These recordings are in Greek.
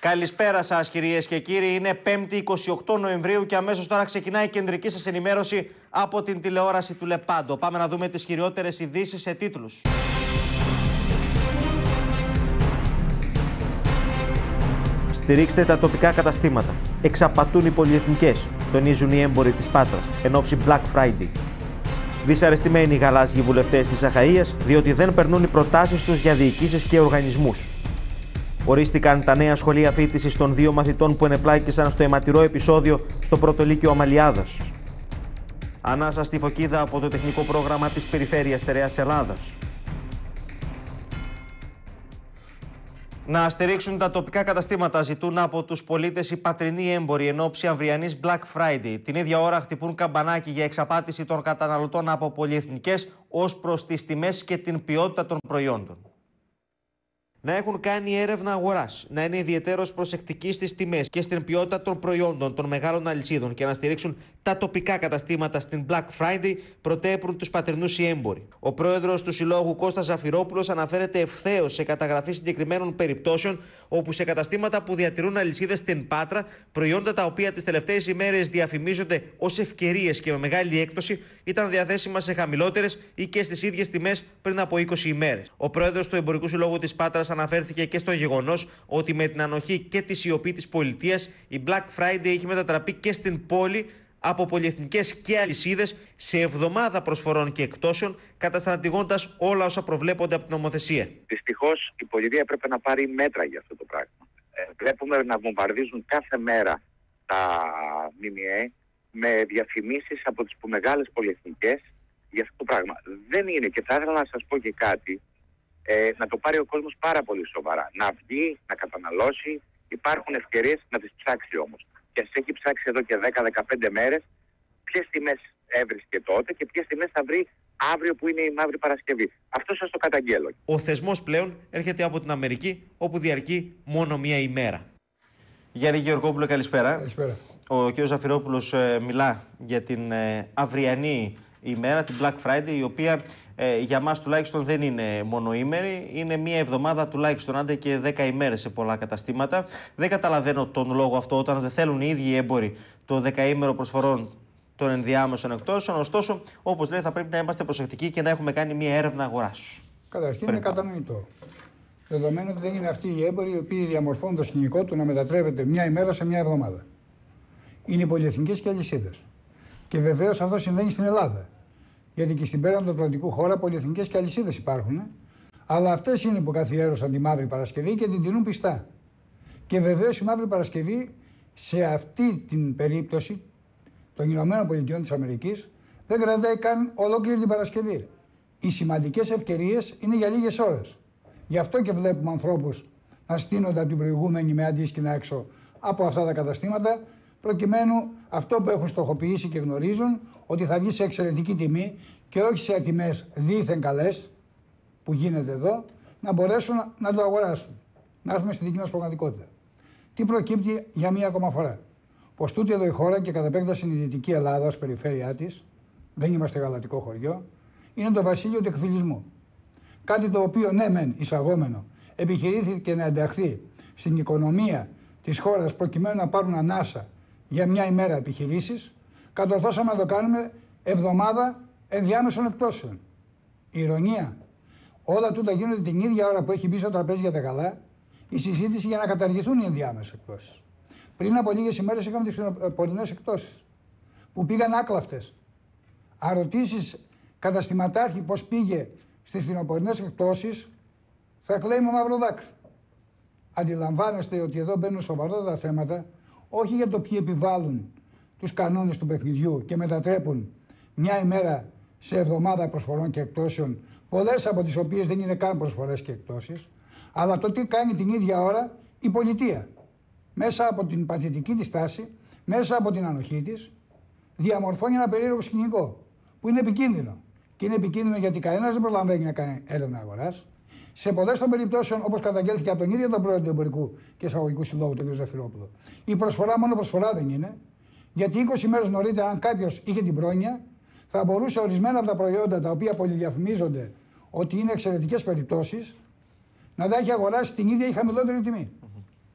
Καλησπέρα σας κυρίες και κύριοι. Είναι 5η 28 Νοεμβρίου και αμέσως τώρα ξεκινάει η κεντρική σας ενημέρωση από την τηλεόραση του Λεπάντο. Πάμε να δούμε τις χειριότερες ειδήσεις σε τίτλους. Στηρίξτε τα τοπικά καταστήματα. Εξαπατούν οι πολυεθνικές, τονίζουν οι έμποροι της Πάτρας εν ώψη Black Friday. Δυσαρεστημένοι οι γαλάζιοι βουλευτές της Αχαΐας, διότι δεν περνούν οι προτάσεις τους για διοικήσεις και οργανισμούς. Ορίστηκαν τα νέα σχολεία φοιτησης των 2 μαθητών που ενεπλάκησαν στο αιματηρό επεισόδιο στο Πρωτολύκειο Αμαλιάδας. Ανάσα στη Φωκίδα από το τεχνικό πρόγραμμα της Περιφέρειας Στερεάς Ελλάδας. Να στηρίξουν τα τοπικά καταστήματα ζητούν από τους πολίτες οι πατρινοί έμποροι εν ώψη αυριανής Black Friday. Την ίδια ώρα χτυπούν καμπανάκι για εξαπάτηση των καταναλωτών από πολυεθνικές ως προς τις τιμές και την ποιότητα των προϊόντων. Να έχουν κάνει έρευνα αγοράς, να είναι ιδιαιτέρως προσεκτικοί στις τιμές και στην ποιότητα των προϊόντων των μεγάλων αλυσίδων και να στηρίξουν τα τοπικά καταστήματα στην Black Friday, πρωτέπρουν τους πατρινούς οι έμποροι. Ο πρόεδρος του Συλλόγου Κώστας Ζαφυρόπουλος αναφέρεται ευθέως σε καταγραφή συγκεκριμένων περιπτώσεων, όπου σε καταστήματα που διατηρούν αλυσίδες στην Πάτρα, προϊόντα τα οποία τις τελευταίες ημέρες διαφημίζονται ως ευκαιρίες και με μεγάλη έκπτωση, ήταν διαθέσιμα σε χαμηλότερες ή και στις ίδιες τιμές πριν από 20 ημέρες. Ο πρόεδρος του Εμπορικού Συλλόγου της Πάτρας αναφέρθηκε και στο γεγονός ότι με την ανοχή και τη σιωπή της πολιτείας, η Black Friday έχει μετατραπεί και στην πόλη από πολυεθνικές και αλυσίδες σε εβδομάδα προσφορών και εκτόσεων, καταστρατηγώντας όλα όσα προβλέπονται από την νομοθεσία. Δυστυχώς η πολιτεία έπρεπε να πάρει μέτρα για αυτό το πράγμα. Βλέπουμε να βομβαρδίζουν κάθε μέρα τα ΜΜΕ με διαφημίσεις από τις μεγάλες πολυεθνικές για αυτό το πράγμα. Δεν είναι, και θα ήθελα να σας πω και κάτι, να το πάρει ο κόσμος πάρα πολύ σοβαρά. Να βγει, να καταναλώσει, υπάρχουν ευκαιρίες να τις ψάξει όμως. Και ας έχει ψάξει εδώ και 10-15 μέρες ποιες τιμές έβρισκε τότε και ποιες τιμές θα βρει αύριο που είναι η Μαύρη Παρασκευή. Αυτό σας το καταγγέλλω. Ο θεσμός πλέον έρχεται από την Αμερική, όπου διαρκεί μόνο μία ημέρα. Γιάννη Γεωργόπουλο, καλησπέρα. Καλησπέρα. Ο κ. Ζαφυρόπουλος μιλά για την αυριανή ημέρα, την Black Friday, η οποία για μας τουλάχιστον δεν είναι μονοήμερη, είναι μία εβδομάδα τουλάχιστον, άντε και 10 ημέρες σε πολλά καταστήματα. Δεν καταλαβαίνω τον λόγο αυτό όταν δεν θέλουν οι ίδιοι οι έμποροι το 10ημερο προσφορών των ενδιάμεσων εκτόσεων. Ωστόσο, όπως λέει, θα πρέπει να είμαστε προσεκτικοί και να έχουμε κάνει μία έρευνα αγοράς. Καταρχήν είναι κατανοητό. Δεδομένου ότι δεν είναι αυτοί οι έμποροι οι οποίοι διαμορφώνουν το σκηνικό του να μετατρέπεται μια ημέρα σε μια εβδομάδα. Είναι οι πολυεθνικές και αλυσίδες. Και βεβαίως αυτό συμβαίνει στην Ελλάδα. Γιατί και στην πέραν του Ατλαντικού χώρα πολυεθνικές και αλυσίδες υπάρχουν. Αλλά αυτές είναι που καθιέρωσαν τη Μαύρη Παρασκευή και την τηρούν πιστά. Και βεβαίως η Μαύρη Παρασκευή σε αυτή την περίπτωση των Ηνωμένων Πολιτειών της Αμερικής δεν κρατάει καν ολόκληρη την Παρασκευή. Οι σημαντικές ευκαιρίες είναι για λίγες ώρες. Γι' αυτό και βλέπουμε ανθρώπους να στείνονται από την προηγούμενη με αντίσκηνα έξω από αυτά τα καταστήματα, προκειμένου αυτό που έχουν στοχοποιήσει και γνωρίζουν ότι θα βγει σε εξαιρετική τιμή και όχι σε τιμές δίθεν καλές που γίνεται εδώ, να μπορέσουν να το αγοράσουν. Να έρθουμε στη δική μας πραγματικότητα. Τι προκύπτει για μία ακόμα φορά? Πως τούτη εδώ η χώρα και κατά επέκταση η Δυτική Ελλάδα ως περιφέρειά της, δεν είμαστε γαλατικό χωριό, είναι το βασίλειο του εκφυλισμού. Κάτι το οποίο ναι μεν εισαγόμενο επιχειρήθηκε να ενταχθεί στην οικονομία της χώρας προκειμένου να πάρουν ανάσα για μια ημέρα επιχειρήσεις, κατορθώσαμε να το κάνουμε εβδομάδα ενδιάμεσων εκτόσεων. Η ειρωνία. Όλα τούτα γίνονται την ίδια ώρα που έχει μπει στο τραπέζι για τα καλά η συζήτηση για να καταργηθούν οι ενδιάμεσες εκτόσεις. Πριν από λίγες ημέρες είχαμε τις φθινοπορεινές εκτόσεις που πήγαν άκλαυτες. Αν ρωτήσεις καταστηματάρχη πώς πήγε στις φθινοπορεινές εκτόσεις, θα κλαίει με μαύρο δάκρυ. Αντιλαμβάνεστε ότι εδώ μπαίνουν σοβαρότερα θέματα, όχι για το ποιοι επιβάλλουν τους κανόνες του παιχνιδιού και μετατρέπουν μια ημέρα σε εβδομάδα προσφορών και εκτόσεων, πολλές από τις οποίες δεν είναι καν προσφορές και εκτόσεις, αλλά το τι κάνει την ίδια ώρα η πολιτεία. Μέσα από την παθητική της τάση, μέσα από την ανοχή της, διαμορφώνει ένα περίεργο σκηνικό που είναι επικίνδυνο. Και είναι επικίνδυνο γιατί κανένας δεν προλαβαίνει να κάνει έρευνα αγοράς. Σε πολλές των περιπτώσεων, όπως καταγγέλθηκε από τον ίδιο τον πρόεδρο του Εμπορικού και Εισαγωγικού Συλλόγου, τον κ. Ζαφυρόπουλο, η προσφορά μόνο προσφορά δεν είναι, γιατί 20 μέρες νωρίτερα, αν κάποιος είχε την πρόνοια, θα μπορούσε ορισμένα από τα προϊόντα τα οποία πολυδιαφημίζονται ότι είναι εξαιρετικές περιπτώσεις, να τα έχει αγοράσει την ίδια ή χαμηλότερη τιμή.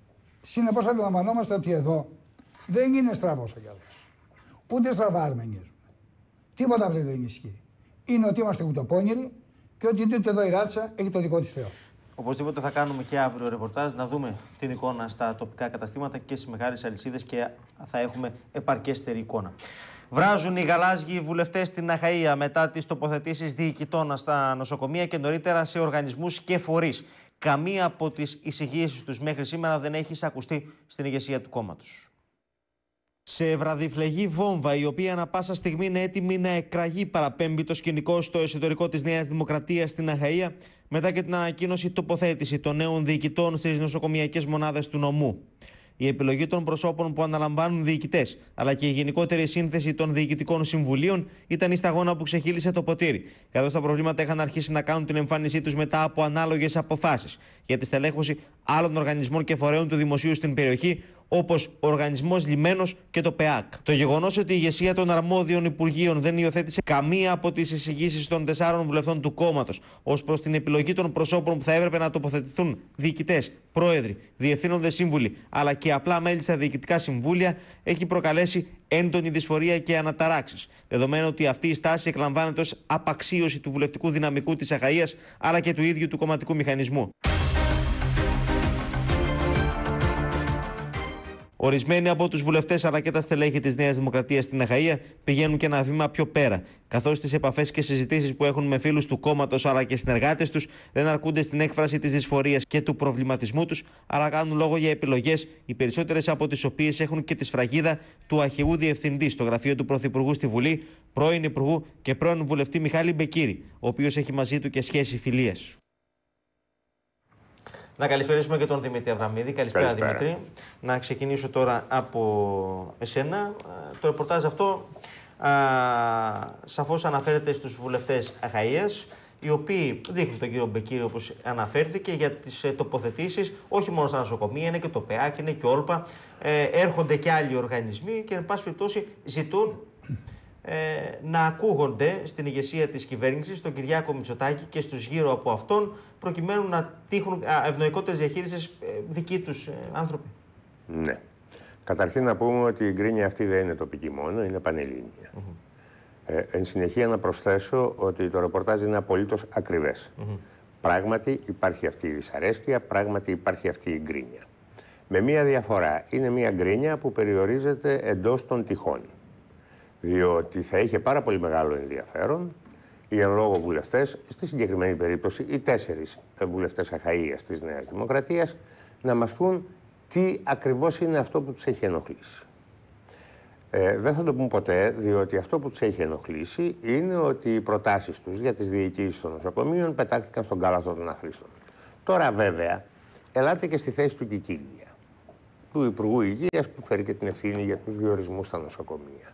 Συνεπώς αντιλαμβανόμαστε ότι εδώ δεν είναι στραβός ο καιρός. Ούτε στραβά αρμενίζουμε. Τίποτα από δεν ισχύει. Είναι ότι είμαστε κουτοπώνηροι και ότι τούτο εδώ η ράτσα έχει το δικό της Θεό. Οπωσδήποτε θα κάνουμε και αύριο ρεπορτάζ να δούμε την εικόνα στα τοπικά καταστήματα και στις μεγάλες αλυσίδες και θα έχουμε επαρκέστερη εικόνα. Βράζουν οι γαλάζιοι βουλευτές στην Αχαΐα μετά τις τοποθετήσεις διοικητών στα νοσοκομεία και νωρίτερα σε οργανισμούς και φορείς. Καμία από τις εισηγήσεις τους μέχρι σήμερα δεν έχει εισακουστεί στην ηγεσία του κόμματος. Σε βραδιφλεγή βόμβα, η οποία ανά πάσα στιγμή είναι έτοιμη να εκραγεί, παραπέμπει το σκηνικό στο εσωτερικό της Νέας Δημοκρατίας στην Αχαΐα, μετά και την ανακοίνωση τοποθέτηση των νέων διοικητών στις νοσοκομειακές μονάδες του νομού. Η επιλογή των προσώπων που αναλαμβάνουν διοικητές, αλλά και η γενικότερη σύνθεση των διοικητικών συμβουλίων ήταν η σταγόνα που ξεχύλισε το ποτήρι, καθώς τα προβλήματα είχαν αρχίσει να κάνουν την εμφάνισή τους μετά από ανάλογες αποφάσεις για τη στελέχωση άλλων οργανισμών και φορέων του δημοσίου στην περιοχή, όπως ο Οργανισμός Λιμένος και το ΠΕΑΚ. Το γεγονός ότι η ηγεσία των αρμόδιων υπουργείων δεν υιοθέτησε καμία από τις εισηγήσεις των 4 βουλευτών του κόμματος ως προς την επιλογή των προσώπων που θα έπρεπε να τοποθετηθούν διοικητές, πρόεδροι, διευθύνοντες σύμβουλοι αλλά και απλά μέλη στα διοικητικά συμβούλια έχει προκαλέσει έντονη δυσφορία και αναταράξεις. Δεδομένου ότι αυτή η στάση εκλαμβάνεται ως απαξίωση του βουλευτικού δυναμικού της Αχαΐας αλλά και του ίδιου του κομματικού μηχανισμού. Ορισμένοι από τους βουλευτές αλλά και τα στελέχη της Νέας Δημοκρατίας στην Αχαΐα πηγαίνουν και ένα βήμα πιο πέρα, καθώς τις επαφές και συζητήσεις που έχουν με φίλους του κόμματος αλλά και συνεργάτες τους δεν αρκούνται στην έκφραση της δυσφορίας και του προβληματισμού τους, αλλά κάνουν λόγο για επιλογές, οι περισσότερες από τις οποίες έχουν και τη σφραγίδα του αρχηγού διευθυντή στο γραφείο του Πρωθυπουργού στη Βουλή, πρώην Υπουργού και πρώην βουλευτή Μιχάλη Μπεκύρη, ο οποίος έχει μαζί του και σχέση φιλίας. Να καλησπερίσουμε και τον Δημήτρη Αβραμίδη. Καλησπέρα, Δημήτρη. Να ξεκινήσω τώρα από εσένα. Το ρεπορτάζ αυτό σαφώς αναφέρεται στους βουλευτές Αχαΐας, οι οποίοι δείχνουν τον κύριο Μπεκύρη, όπως αναφέρθηκε, για τις τοποθετήσεις, όχι μόνο στα νοσοκομεία, είναι και το ΠΕΑΚ, είναι και Όλπα. Έρχονται και άλλοι οργανισμοί και, εν πάση περιπτώσει, ζητούν να ακούγονται στην ηγεσία της κυβέρνησης, τον Κυριάκο Μητσοτάκη και στους γύρω από αυτόν, προκειμένου να τύχουν ευνοϊκότερες διαχείρισης δικοί τους άνθρωποι. Ναι. Καταρχήν να πούμε ότι η γκρίνια αυτή δεν είναι τοπική μόνο, είναι πανελλήνια. Εν συνεχεία να προσθέσω ότι το ρεπορτάζ είναι απολύτως ακριβές. Πράγματι υπάρχει αυτή η δυσαρέσκεια, πράγματι υπάρχει αυτή η γκρίνια. Με μία διαφορά, είναι μία γκρίνια που περιορίζεται εντός των τυχών. Διότι θα είχε πάρα πολύ μεγάλο ενδιαφέρον οι εν λόγω βουλευτές, στη συγκεκριμένη περίπτωση οι 4 βουλευτές Αχαΐας της Νέας Δημοκρατίας, να μας πούν τι ακριβώς είναι αυτό που τους έχει ενοχλήσει. Δεν θα το πούν ποτέ, διότι αυτό που τους έχει ενοχλήσει είναι ότι οι προτάσεις τους για τις διοικήσεις των νοσοκομείων πετάχτηκαν στον κάλαθο των αχρήστων. Τώρα βέβαια, ελάτε και στη θέση του Κικίλια, του Υπουργού Υγείας, που φέρει και την ευθύνη για τους διορισμούς στα νοσοκομεία.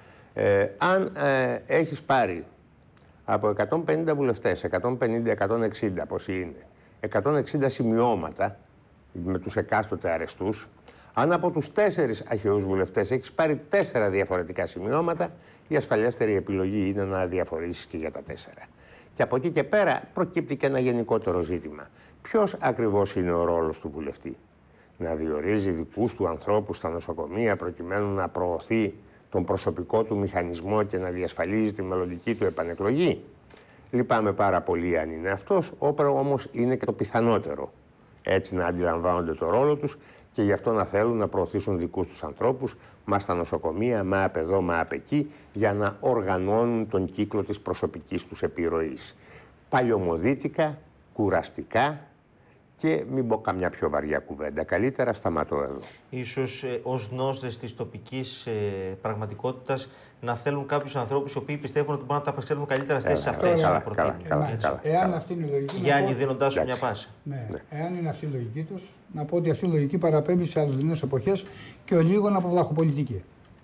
Αν έχεις πάρει από 150 βουλευτές, 150-160 πόσοι είναι, 160 σημειώματα με τους εκάστοτε αρεστούς, αν από τους 4 αχαιούς βουλευτές έχεις πάρει 4 διαφορετικά σημειώματα, η ασφαλέστερη επιλογή είναι να διαφορήσεις και για τα 4. Και από εκεί και πέρα προκύπτει και ένα γενικότερο ζήτημα. Ποιος ακριβώς είναι ο ρόλος του βουλευτή? Να διορίζει δικούς του ανθρώπους στα νοσοκομεία προκειμένου να προωθεί τον προσωπικό του μηχανισμό και να διασφαλίζει τη μελλοντική του επανεκλογή? Λυπάμαι πάρα πολύ αν είναι αυτός, όμως είναι και το πιθανότερο έτσι να αντιλαμβάνονται το ρόλο τους και γι' αυτό να θέλουν να προωθήσουν δικούς τους ανθρώπους, μα στα νοσοκομεία, μα απ' εδώ, μα απ' εκεί, για να οργανώνουν τον κύκλο της προσωπικής τους επιρροής. Παλιωμοδίτικα, κουραστικά, και μην πω καμιά πιο βαριά κουβέντα. Καλύτερα σταματώ εδώ. Ίσως ως γνώστες της τοπικής πραγματικότητας να θέλουν κάποιους ανθρώπους οι οποίοι πιστεύουν ότι μπορούν να τα απεξέλθουν καλύτερα στις θέσεις αυτές. Εάν αυτή είναι η λογική. Γιάννη, δίνοντάς σου μια πάσα. Ναι. Εάν είναι αυτή η λογική τους, να πω ότι αυτή η λογική παραπέμπει σε αλλοδυνές εποχές και ολίγων από βλαχοπολιτική.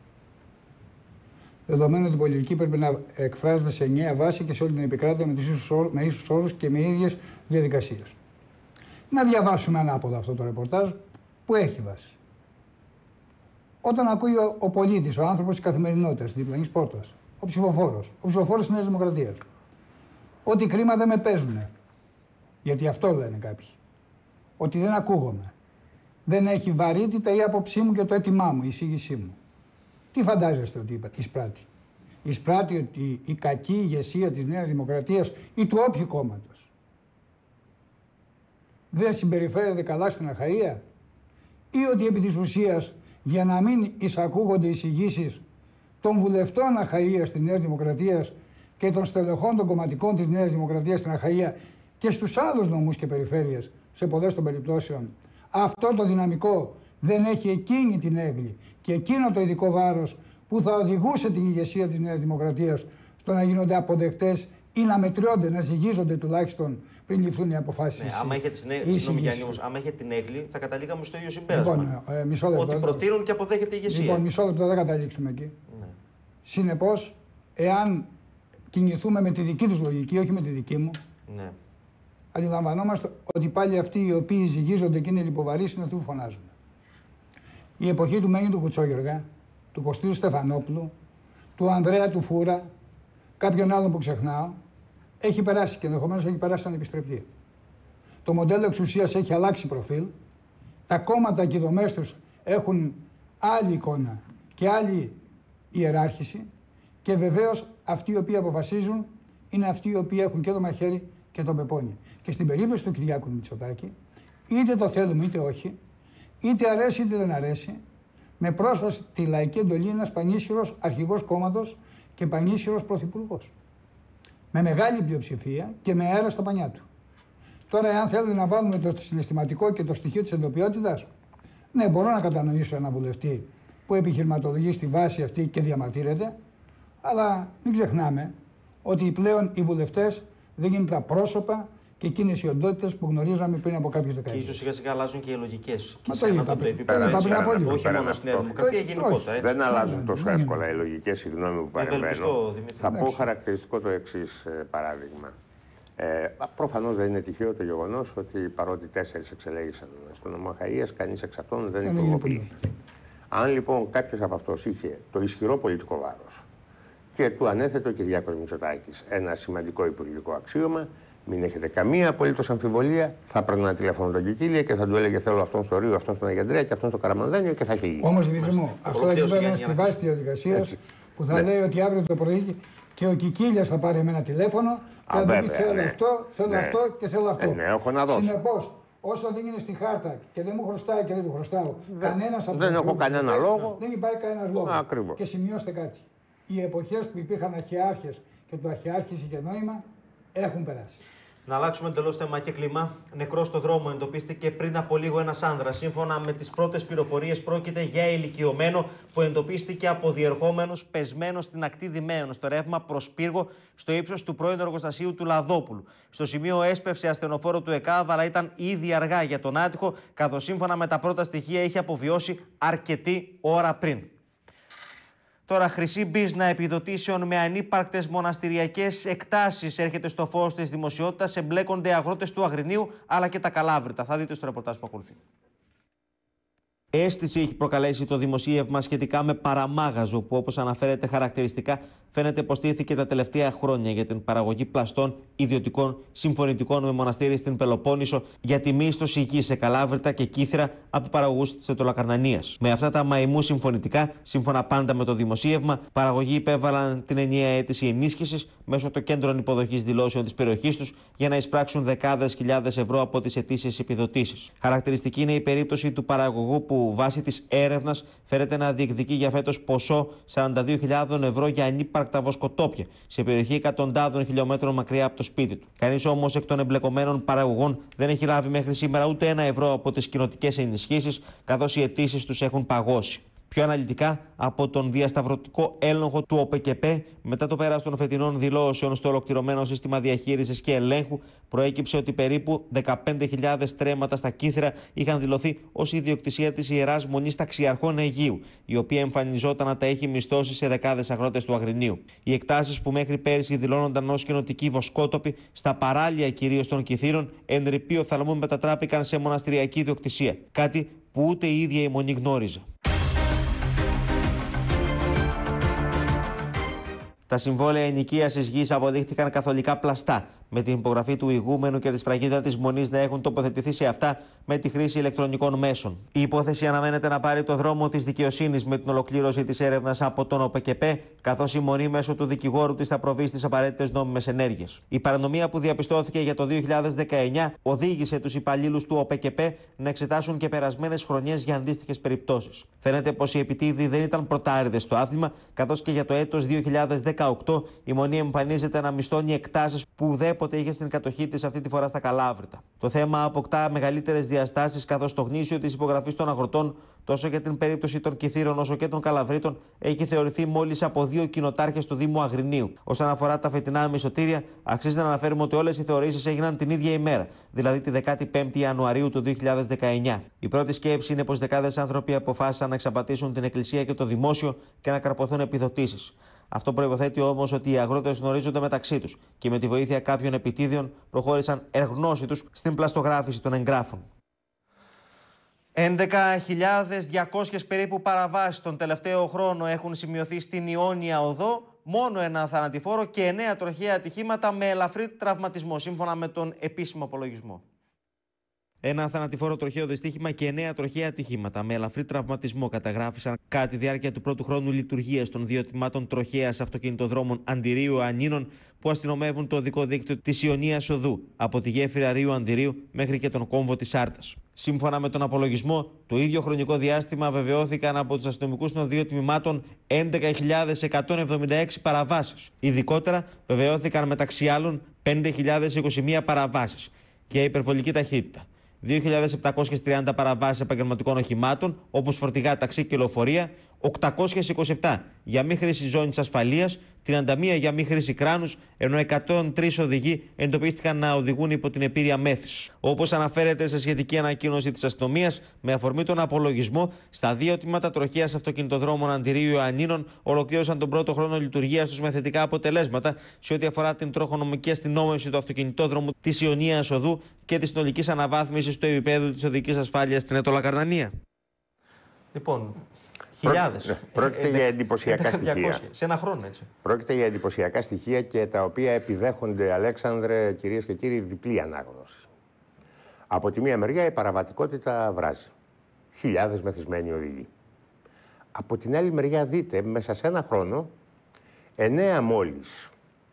Δεδομένου ότι η πολιτική πρέπει να εκφράζεται σε ενιαία βάση και σε όλη την επικράτεια με ίσους όρους και με ίδιες διαδικασίες. Να διαβάσουμε ανάποδα αυτό το ρεπορτάζ που έχει βάση. Όταν ακούει ο πολίτης, ο άνθρωπος της καθημερινότητας, της διπλανής πόρτας, ο ψηφοφόρος της Νέας Δημοκρατίας, ότι κρίμα δεν με παίζουνε, γιατί αυτό λένε κάποιοι, ότι δεν ακούγομαι, δεν έχει βαρύτητα η άποψή μου και το αίτημά μου, η εισήγησή μου. Τι φαντάζεστε ότι εισπράττει? Εισπράττει ότι η κακή ηγεσία της Νέας Δημοκρατίας ή του όποιου κόμματος δεν συμπεριφέρεται καλά στην Αχαΐα, ή ότι επί της ουσίας, για να μην εισακούγονται εισηγήσεις των βουλευτών Αχαΐας της Νέας Δημοκρατίας και των στελεχών των κομματικών της Νέας Δημοκρατίας στην Αχαΐα και στους άλλους νομούς και περιφέρειες, σε πολλές των περιπτώσεων, αυτό το δυναμικό δεν έχει εκείνη την έγκλη και εκείνο το ειδικό βάρος που θα οδηγούσε την ηγεσία της Νέας Δημοκρατίας στο να γίνονται αποδεκτές ή να μετριώνται, να ζυγίζονται τουλάχιστον πριν ληφθούν οι αποφάσεις. Ναι, άμα είχε την έγκλη, θα καταλήγαμε στο ίδιο συμπέρασμα. Λοιπόν, μισό λεπτό. Ότι προτείνουν και αποδέχεται η ηγεσία. Λοιπόν, μισό λεπτό, δεν καταλήξουμε εκεί. Ναι. Συνεπώς, εάν κινηθούμε με τη δική τους λογική, όχι με τη δική μου, ναι, αντιλαμβανόμαστε ότι πάλι αυτοί οι οποίοι ζυγίζονται και είναι λιποβαρείς είναι αυτοί που φωνάζουν. Η εποχή του Μένιου του Κουτσόγιοργα, του Κωστίου Στεφανόπουλου, του Ανδρέα του Φούρα, κάποιον άλλον που ξεχνάω, έχει περάσει και ενδεχομένως έχει περάσει σαν επιστρεπτή. Το μοντέλο εξουσίας έχει αλλάξει προφίλ, τα κόμματα και οι δομές τους έχουν άλλη εικόνα και άλλη ιεράρχηση και βεβαίως αυτοί οι οποίοι αποφασίζουν είναι αυτοί οι οποίοι έχουν και το μαχαίρι και το πεπόνι. Και στην περίπτωση του Κυριάκου Μητσοτάκη, είτε το θέλουμε είτε όχι, είτε αρέσει είτε δεν αρέσει, με πρόσβαση τη λαϊκή εντολή ένας πανίσχυρος αρχηγός κόμματος και πανίσχυρος πρωθυπουργός. Με μεγάλη πλειοψηφία και με αέρα στα πανιά του. Τώρα, εάν θέλετε να βάλουμε το συναισθηματικό και το στοιχείο της εντοπιότητας, ναι, μπορώ να κατανοήσω ένα βουλευτή που επιχειρηματολογεί στη βάση αυτή και διαμαρτύρεται, αλλά μην ξεχνάμε ότι πλέον οι βουλευτές δεν είναι τα πρόσωπα και εκείνες οι οντότητες που γνωρίζαμε πριν από κάποιες δεκαετίες. Και ίσως σιγά σιγά αλλάζουν και οι λογικές. Μα το είπα πριν από λίγο. Όχι μόνο στην Νέα Δημοκρατία, γενικότερα. Δεν αλλάζουν τόσο εύκολα οι λογικές, συγγνώμη που παρεμβαίνω. Θα πω χαρακτηριστικό το εξής παράδειγμα. Προφανώς δεν είναι τυχαίο το γεγονός ότι παρότι 4 εξελέγησαν στο νομό Αχαΐας, κανείς εξ αυτών δεν υπουργοποιήθηκε. Αν λοιπόν κάποιος από αυτούς είχε το ισχυρό πολιτικό βάρος και του ανέθετε ο Κυριάκος Μητσοτάκης ένα σημαντικό υπουργικό αξίωμα, μην έχετε καμία απολύτως αμφιβολία, θα πρέπει να τηλεφωνώ τον Κικίλια και θα του έλεγε θέλω αυτόν στο Ρίο, αυτόν στον Αγεντρέα και αυτόν στο Καραμανδάνιο και θα έχει γίνει. Όμως Δημήτρη μου, αυτό θα γίνει στη βάση της διαδικασίας που θα λέει ότι αύριο το πρωί και ο Κικίλιας θα πάρει ένα τηλέφωνο και θα του πει θέλω αυτό, θέλω αυτό και θέλω αυτό. Έχω να δώσω. Συνεπώς, όσο δεν είναι στη χάρτα και δεν μου χρωστάει και δεν του χρωστάω κανένας από δεν έχω κανένα λόγο. Δεν υπάρχει κανένας λόγος. Ακριβώς. Και σημειώστε κάτι. Οι εποχές που υπήρχαν αρχαιάρχες και το αρχαιάρχης είχε νόημα έχουν περάσει. Να αλλάξουμε εντελώς θέμα και κλίμα. Νεκρός στο δρόμο εντοπίστηκε πριν από λίγο ένας άνδρας. Σύμφωνα με τις πρώτες πληροφορίες, πρόκειται για ηλικιωμένο που εντοπίστηκε από διερχόμενους πεσμένο στην ακτή Δημαίων, στο ρεύμα προς Πύργο, στο ύψος του πρώην εργοστασίου του Λαδόπουλου. Στο σημείο έσπευσε ασθενοφόρο του ΕΚΑΒ, αλλά ήταν ήδη αργά για τον άτυχο, καθώς σύμφωνα με τα πρώτα στοιχεία είχε αποβιώσει αρκετή ώρα πριν. Τώρα, χρυσή μπίζνα επιδοτήσεων με ανύπαρκτες μοναστηριακές εκτάσεις έρχεται στο φως της δημοσιότητας. Εμπλέκονται αγρότες του Αγρινίου αλλά και τα Καλάβρητα. Θα δείτε στο ρεπορτάζ που ακολουθεί. Αίσθηση έχει προκαλέσει το δημοσίευμα σχετικά με παραμάγαζο που, όπως αναφέρεται χαρακτηριστικά, φαίνεται πως στήθηκε τα τελευταία χρόνια για την παραγωγή πλαστών ιδιωτικών συμφωνητικών με μοναστήρι στην Πελοπόννησο για τη μίσθωση γη σε Καλάβρητα και Κύθρα από παραγωγούς της Ετωλακαρνανίας. Με αυτά τα μαϊμού συμφωνητικά, σύμφωνα πάντα με το δημοσίευμα, παραγωγοί υπέβαλαν την ενιαία αίτηση ενίσχυσης μέσω των κέντρων υποδοχής δηλώσεων της περιοχής τους για να εισπράξουν δεκάδες χιλιάδες ευρώ από τις αιτήσεις επιδοτήσεις. Χαρακτηριστική είναι η περίπτωση του παραγωγού που βάσει της έρευνας φέρεται να διεκδικεί για φέτος ποσό 42.000 ευρώ για ανύπαρκτα βοσκοτόπια σε περιοχή εκατοντάδων χιλιόμετρων μακριά από το σπίτι του. Κανείς όμως εκ των εμπλεκομένων παραγωγών δεν έχει λάβει μέχρι σήμερα ούτε ένα ευρώ από τις κοινοτικές ενισχύσεις, καθώς οι αιτήσεις τους έχουν παγώσει. Πιο αναλυτικά, από τον διασταυρωτικό έλεγχο του ΟΠΕΚΕΠΕ, μετά το πέρας των φετινών δηλώσεων στο ολοκληρωμένο σύστημα διαχείρισης και ελέγχου, προέκυψε ότι περίπου 15.000 στρέμματα στα Κύθρα είχαν δηλωθεί ως ιδιοκτησία της Ιεράς Μονής Ταξιαρχών Αιγείου, η οποία εμφανιζόταν να τα έχει μισθώσει σε δεκάδες αγρότες του Αγρινίου. Οι εκτάσεις που μέχρι πέρυσι δηλώνονταν ως κοινοτικοί βοσκότοποι, στα παράλια κυρίως των Κιθήρων, εν ρηπή οφθαλμού μετατράπηκαν σε μοναστηριακή ιδιοκτησία. Κάτι που ούτε η ίδια η Μονή γνώριζε. Τα συμβόλαια ενοικίασης γης αποδείχτηκαν καθολικά πλαστά. με την υπογραφή του ηγούμενου και τη σφραγίδα τη Μονής να έχουν τοποθετηθεί σε αυτά με τη χρήση ηλεκτρονικών μέσων. Η υπόθεση αναμένεται να πάρει το δρόμο της δικαιοσύνης με την ολοκλήρωση της έρευνας από τον ΟΠΚΠ, καθώς η Μονή μέσω του δικηγόρου της θα προβεί στις απαραίτητες νόμιμες ενέργειες. Η παρανομία που διαπιστώθηκε για το 2019 οδήγησε τους υπαλλήλους του ΟΠΚΠ να εξετάσουν και περασμένες χρονιές για αντίστοιχες περιπτώσεις. Φαίνεται πως οι επιτίδιοι δεν ήταν πρωτάριδες στο άθλημα, καθώς και για το έτος 2018 η Μονή εμφανίζεται να μισθώνει εκτάσεις που ουδέποτε είχε στην κατοχή της, αυτή τη φορά στα Καλάβρητα. Το θέμα αποκτά μεγαλύτερες διαστάσεις, καθώς το γνήσιο της υπογραφής των αγροτών, τόσο για την περίπτωση των Κιθήρων όσο και των Καλαβρίτων, έχει θεωρηθεί μόλις από 2 κοινοτάρχες του Δήμου Αγρινίου. Όσον αφορά τα φετινά μισθωτήρια, αξίζει να αναφέρουμε ότι όλες οι θεωρήσεις έγιναν την ίδια ημέρα, δηλαδή τη 15η Ιανουαρίου του 2019. Η πρώτη σκέψη είναι πως δεκάδες άνθρωποι αποφάσισαν να εξαπατήσουν την Εκκλησία και το δημόσιο και να καρποθούν επιδοτήσεις. Αυτό προϋποθέτει όμως ότι οι αγρότες γνωρίζονται μεταξύ τους και με τη βοήθεια κάποιων επιτίδιων προχώρησαν εργνώσιτους στην πλαστογράφηση των εγγράφων. 11.200 περίπου παραβάσεις τον τελευταίο χρόνο έχουν σημειωθεί στην Ιόνια Οδό, μόνο ένα θανατηφόρο και 9 τροχαία ατυχήματα με ελαφρύ τραυματισμό, σύμφωνα με τον επίσημο απολογισμό. Ένα θανατηφόρο τροχαίο δυστύχημα και 9 τροχαία ατυχήματα με ελαφρύ τραυματισμό καταγράφησαν κατά τη διάρκεια του πρώτου χρόνου λειτουργίας των 2 τμήματων τροχαίας αυτοκινητοδρόμων Αντιρίου Ιωαννίνων που αστυνομεύουν το οδικό δίκτυο της Ιωνίας Οδού από τη γέφυρα Ρίου Αντιρίου μέχρι και τον κόμβο της Άρτας. Σύμφωνα με τον απολογισμό, το ίδιο χρονικό διάστημα βεβαιώθηκαν από τους αστυνομικούς των 2 τμήματων 11.176 παραβάσεις. Ειδικότερα, βεβαιώθηκαν μεταξύ άλλων 5.021 παραβάσεις για υπερβολική ταχύτητα, 2.730 παραβάσεις επαγγελματικών οχημάτων, όπως φορτηγά, ταξί και λεωφορεία, 827 για μη χρήση ζώνης ασφαλείας, 31 για μη χρήση κράνους, ενώ 103 οδηγοί εντοπίστηκαν να οδηγούν υπό την επήρεια μέθης. Όπως αναφέρεται σε σχετική ανακοίνωση της αστυνομίας, με αφορμή τον απολογισμό, στα 2 τμήματα τροχαίας αυτοκινητοδρόμων Αντιρίου Ιωαννίνων ολοκλήρωσαν τον πρώτο χρόνο λειτουργίας τους με θετικά αποτελέσματα σε ό,τι αφορά την τροχονομική αστυνόμευση του αυτοκινητόδρομου της Ιωνίας Οδού και τη συνολική αναβάθμιση του επίπεδου της οδικής ασφάλειας στην Έτωλα Καρδανία. Λοιπόν. Πρόκειται για εντυπωσιακά στοιχεία. Σε ένα χρόνο, έτσι. Πρόκειται για εντυπωσιακά στοιχεία και τα οποία επιδέχονται, Αλέξανδρε, κυρίες και κύριοι, διπλή ανάγνωση. Από τη μία μεριά η παραβατικότητα βράζει. Χιλιάδες μεθυσμένοι οδηγοί. Από την άλλη μεριά δείτε μέσα σε ένα χρόνο 9 μόλις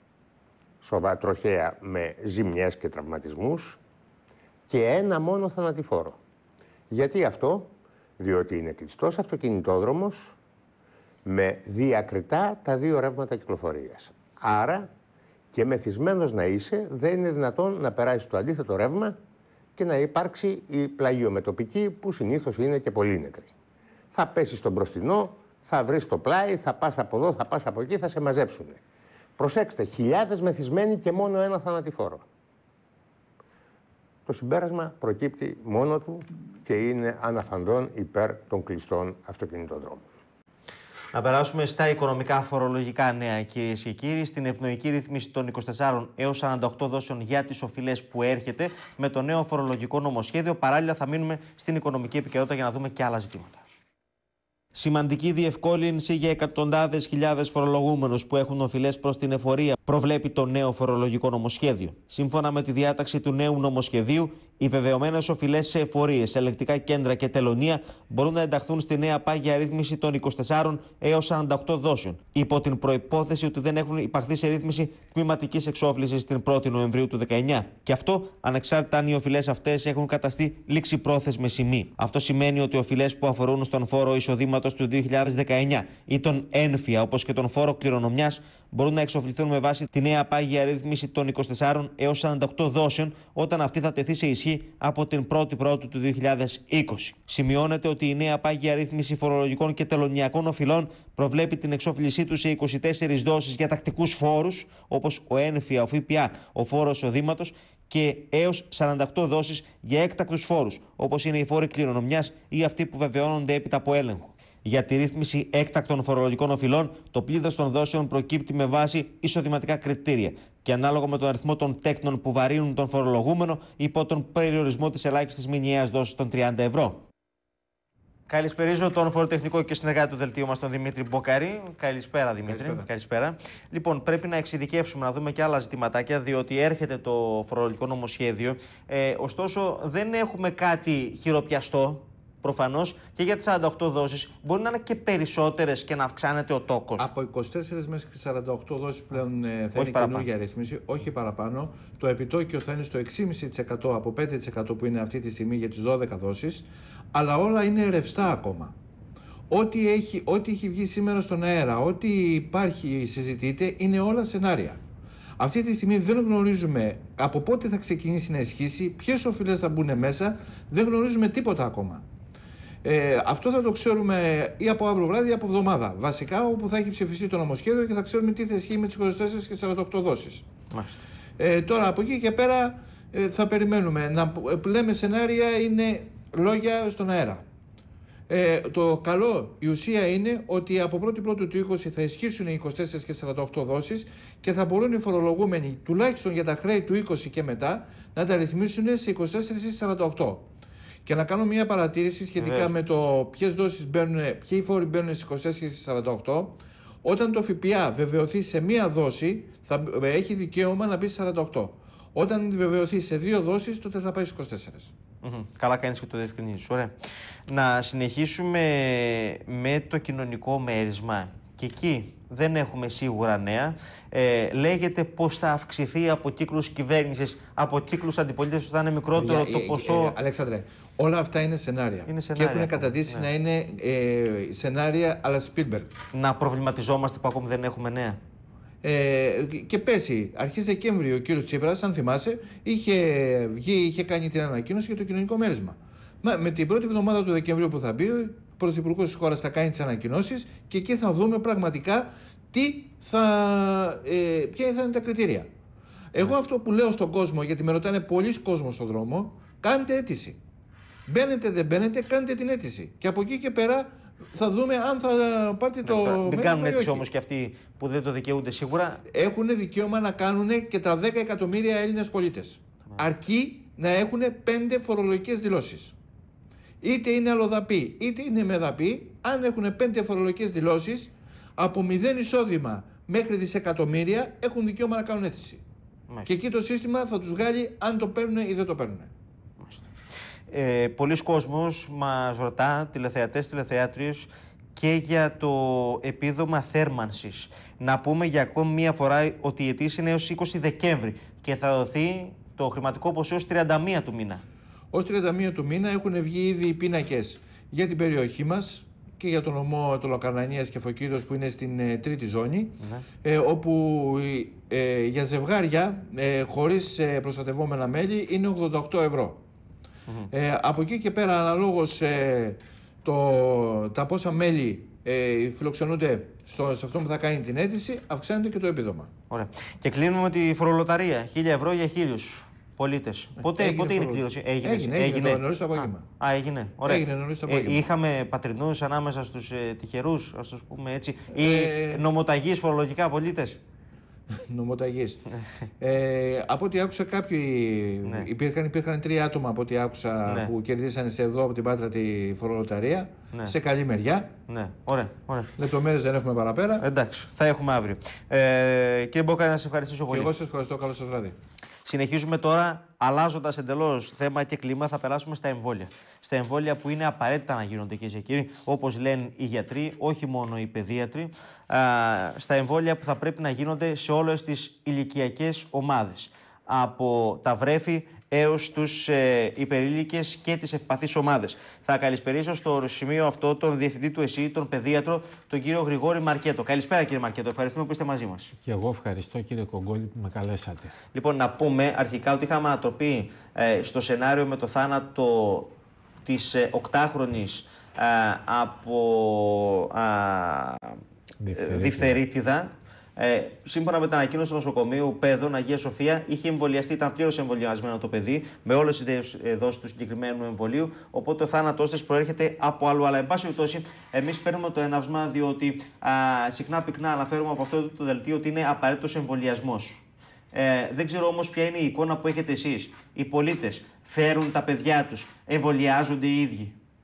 τροχαία με ζημιές και τραυματισμούς και 1 μόνο θανατηφόρο. Γιατί αυτό? Διότι είναι κλειστός αυτοκινητόδρομος με διακριτά τα 2 ρεύματα κυκλοφορίας. Άρα και μεθυσμένος να είσαι, δεν είναι δυνατόν να περάσει το αντίθετο ρεύμα και να υπάρξει η πλαγιομετωπική που συνήθως είναι και πολύ νεκρή. Θα πέσεις στον μπροστινό, θα βρεις το πλάι, θα πας από εδώ, θα πας από εκεί, θα σε μαζέψουν. Προσέξτε, χιλιάδες μεθυσμένοι και μόνο 1 θανατηφόρο. Το συμπέρασμα προκύπτει μόνο του και είναι αναφαντών υπέρ των κλειστών αυτοκινητοδρόμων. Να περάσουμε στα οικονομικά φορολογικά νέα, κυρίες και κύριοι. Στην ευνοϊκή ρύθμιση των 24 έως 48 δόσεων για τις οφειλές που έρχεται με το νέο φορολογικό νομοσχέδιο. Παράλληλα, θα μείνουμε στην οικονομική επικαιρότητα για να δούμε και άλλα ζητήματα. Σημαντική διευκόλυνση για εκατοντάδες χιλιάδες φορολογούμενους που έχουν οφειλές προς την εφορία προβλέπει το νέο φορολογικό νομοσχέδιο. Σύμφωνα με τη διάταξη του νέου νομοσχεδίου, οι βεβαιωμένες οφειλές σε εφορίες, ελεγκτικά κέντρα και τελωνία μπορούν να ενταχθούν στη νέα πάγια ρύθμιση των 24 έως 48 δόσεων, υπό την προϋπόθεση ότι δεν έχουν υπαχθεί σε ρύθμιση τμηματικής εξόφλησης την 1η Νοεμβρίου του 2019. Και αυτό ανεξάρτητα αν οι οφειλές αυτές έχουν καταστεί ληξιπρόθεσμες ή μη. Αυτό σημαίνει ότι οφειλές που αφορούν στον φόρο εισοδήματος του 2019 ή τον ένφια, όπως και τον φόρο κληρονομιάς, μπορούν να εξοφληθούν με βάση τη νέα πάγια ρύθμιση των 24 έως 48 δόσεων, όταν αυτή θα τεθεί σε ισχύ από την 1η Πρώτου του 2020. Σημειώνεται ότι η νέα πάγια ρύθμιση φορολογικών και τελωνιακών οφειλών προβλέπει την εξόφλησή του σε 24 δόσεις για τακτικούς φόρους, όπως ο ένφια, ο ΦΠΑ, ο φόρος εισοδήματος, και έως 48 δόσεις για έκτακτους φόρους, όπως είναι οι φόροι κληρονομιάς ή αυτοί που βεβαιώνονται έπειτα από έλεγχο. Για τη ρύθμιση έκτακτων φορολογικών οφειλών, το πλήθος των δόσεων προκύπτει με βάση εισοδηματικά κριτήρια και ανάλογα με τον αριθμό των τέκνων που βαρύνουν τον φορολογούμενο υπό τον περιορισμό της ελάχιστης μηνιαίας δόσης των 30 ευρώ. Καλησπερίζω τον φοροτεχνικό και συνεργάτη του δελτίου μας, τον Δημήτρη Μποκαρή. Καλησπέρα, Δημήτρη. Καλησπέρα. Λοιπόν, πρέπει να εξειδικεύσουμε, να δούμε και άλλα ζητηματάκια, διότι έρχεται το φορολογικό νομοσχέδιο. Ωστόσο, δεν έχουμε κάτι χειροπιαστό. Προφανώς και για τις 48 δόσεις μπορεί να είναι και περισσότερες και να αυξάνεται ο τόκος. Από 24 μέχρι 48 δόσεις πλέον θα είναι καινούργια ρύθμιση, όχι παραπάνω. Το επιτόκιο θα είναι στο 6,5% από 5% που είναι αυτή τη στιγμή για τις 12 δόσεις, αλλά όλα είναι ρευστά ακόμα. Ό,τι έχει βγει σήμερα στον αέρα, ό,τι υπάρχει, συζητείται, είναι όλα σενάρια. Αυτή τη στιγμή δεν γνωρίζουμε από πότε θα ξεκινήσει να ισχύσει, ποιες οφειλές θα μπουν μέσα, δεν γνωρίζουμε τίποτα ακόμα. Αυτό θα το ξέρουμε ή από αύριο βράδυ ή από εβδομάδα. Βασικά, όπου θα έχει ψηφιστεί το νομοσχέδιο και θα ξέρουμε τι θα ισχύει με τις 24 και 48 δόσεις. Τώρα, από εκεί και πέρα θα περιμένουμε. Να λέμε σενάρια είναι λόγια στον αέρα. Το καλό, η ουσία είναι ότι από 1η Πρώτου του 20 θα ισχύσουν οι 24 και 48 δόσεις και θα μπορούν οι φορολογούμενοι, τουλάχιστον για τα χρέη του 20 και μετά, να τα ρυθμίσουν σε 24 ή 48. Και να κάνω μια παρατήρηση σχετικά με το ποιοι φόροι μπαίνουν στις 24 και στις 48. Όταν το ΦΠΑ βεβαιωθεί σε μία δόση, θα έχει δικαίωμα να μπει στις 48. Όταν βεβαιωθεί σε 2 δόσεις, τότε θα πάει στις 24. Καλά κάνεις και το διευκρινίζεις. Ωραία. Να συνεχίσουμε με το κοινωνικό μέρισμα. Και εκεί δεν έχουμε σίγουρα νέα. Λέγεται πως θα αυξηθεί από κύκλους κυβέρνησης, από κύκλους αντιπολίτευσης, θα είναι μικρότερο το ποσό. Αλέξανδρε, όλα αυτά είναι σενάρια. Και έχουν καταντήσει να είναι σενάρια αλλά Spielberg. Να προβληματιζόμαστε που ακόμη δεν έχουμε νέα. Και πέρσι, αρχές Δεκέμβρη, ο κύριος Τσίπρας, αν θυμάσαι, είχε κάνει την ανακοίνωση για το κοινωνικό μέρισμα. Με την πρώτη εβδομάδα του Δεκεμβρίου που θα μπει, ο Πρωθυπουργός της χώρας θα κάνει τις ανακοινώσεις και εκεί θα δούμε πραγματικά ποια θα είναι τα κριτήρια. Εγώ αυτό που λέω στον κόσμο, γιατί με ρωτάνε πολλοί κόσμος στον δρόμο, κάντε αίτηση. Μπαίνετε, δεν μπαίνετε, κάντε την αίτηση. Και από εκεί και πέρα θα δούμε αν θα πάρετε το μέρισμα. Μην κάνουν αίτηση όμως και αυτοί που δεν το δικαιούνται σίγουρα. Έχουν δικαίωμα να κάνουν και τα 10 εκατομμύρια Έλληνες πολίτες. Αρκεί να έχουν 5 φορολογικές δηλώσεις. Είτε είναι αλλοδαποί, είτε είναι μεδαποί, αν έχουν 5 φορολογικές δηλώσεις, από 0 εισόδημα μέχρι δισεκατομμύρια έχουν δικαίωμα να κάνουν αίτηση. Και εκεί το σύστημα θα τους βγάλει αν το παίρνουν ή δεν το παίρνουν. Πολλοί κόσμος μας ρωτά, τηλεθεατές, τηλεθεάτριες, και για το επίδομα θέρμανσης. Να πούμε για ακόμη μία φορά ότι η αιτήση είναι έως 20 Δεκέμβρη και θα δοθεί το χρηματικό ποσό ως 31 του μήνα. Ως 31 του μήνα έχουν βγει ήδη οι πίνακες για την περιοχή μας και για τον νομό του Λοκαρνανίας και Φωκίδος που είναι στην τρίτη ζώνη, όπου για ζευγάρια χωρίς προστατευόμενα μέλη είναι 88 ευρώ. Από εκεί και πέρα, αναλόγως τα πόσα μέλη φιλοξενούνται σε αυτό που θα κάνει την αίτηση, αυξάνεται και το επίδομα. Ωραία. Και κλείνουμε με τη φορολοταρία. 1.000 ευρώ για 1.000 πολίτες. Πότε είναι η κλήρωση? Έγινε νωρίς το απόγευμα. Έγινε. Ωραία. Έγινε νωρίς το απόγευμα. Είχαμε πατρινούς ανάμεσα στους τυχερούς, ας τους πούμε έτσι, ή νομοταγείς φορολογικά πολίτες. Νομοταγής. Από ό,τι άκουσα υπήρχαν 3 άτομα από ό,τι άκουσα που κερδίσανε εδώ από την Πάτρα τη φορολοταρία. Σε καλή μεριά. Ναι, ωραία. Λεπτομέρειες δεν έχουμε παραπέρα. Εντάξει, θα έχουμε αύριο. Κύριε Μπόκαρη, να σας ευχαριστήσω πολύ. Και εγώ σας ευχαριστώ. Καλό σας βράδυ. Συνεχίζουμε τώρα, αλλάζοντας εντελώς θέμα και κλίμα, θα περάσουμε στα εμβόλια. Στα εμβόλια που είναι απαραίτητα να γίνονται, κυρίες και κύριοι, όπως λένε οι γιατροί, όχι μόνο οι παιδίατροι, στα εμβόλια που θα πρέπει να γίνονται σε όλες τις ηλικιακές ομάδες. Από τα βρέφη έως τους υπερήλικες και τις ευπαθείς ομάδες. Θα καλησπερίσω στο σημείο αυτό τον διευθυντή του ΕΣΥ, τον παιδίατρο, τον κύριο Γρηγόρη Μαρκέτο. Καλησπέρα, κύριε Μαρκέτο. Ευχαριστούμε που είστε μαζί μας. Και εγώ ευχαριστώ, κύριε Κογκόλη, που με καλέσατε. Λοιπόν, να πούμε αρχικά ότι είχαμε ανατροπή στο σενάριο με το θάνατο της 8χρονης από διφθερίτιδα. Σύμφωνα με την ανακοίνωση του νοσοκομείου Παιδών Αγία Σοφία, είχε εμβολιαστεί, ήταν πλήρως εμβολιασμένο το παιδί με όλες τις δόσεις του συγκεκριμένου εμβολίου. Οπότε ο θάνατός της προέρχεται από αλλού. Αλλά, εν πάση περιπτώσει, εμείς παίρνουμε το έναυσμα διότι συχνά πυκνά αναφέρουμε από αυτό το δελτίο ότι είναι απαραίτητος εμβολιασμός. Δεν ξέρω όμως ποια είναι η εικόνα που έχετε εσείς. Οι πολίτες φέρουν τα παιδιά τους, εμβολιάζονται οι ίδιοι?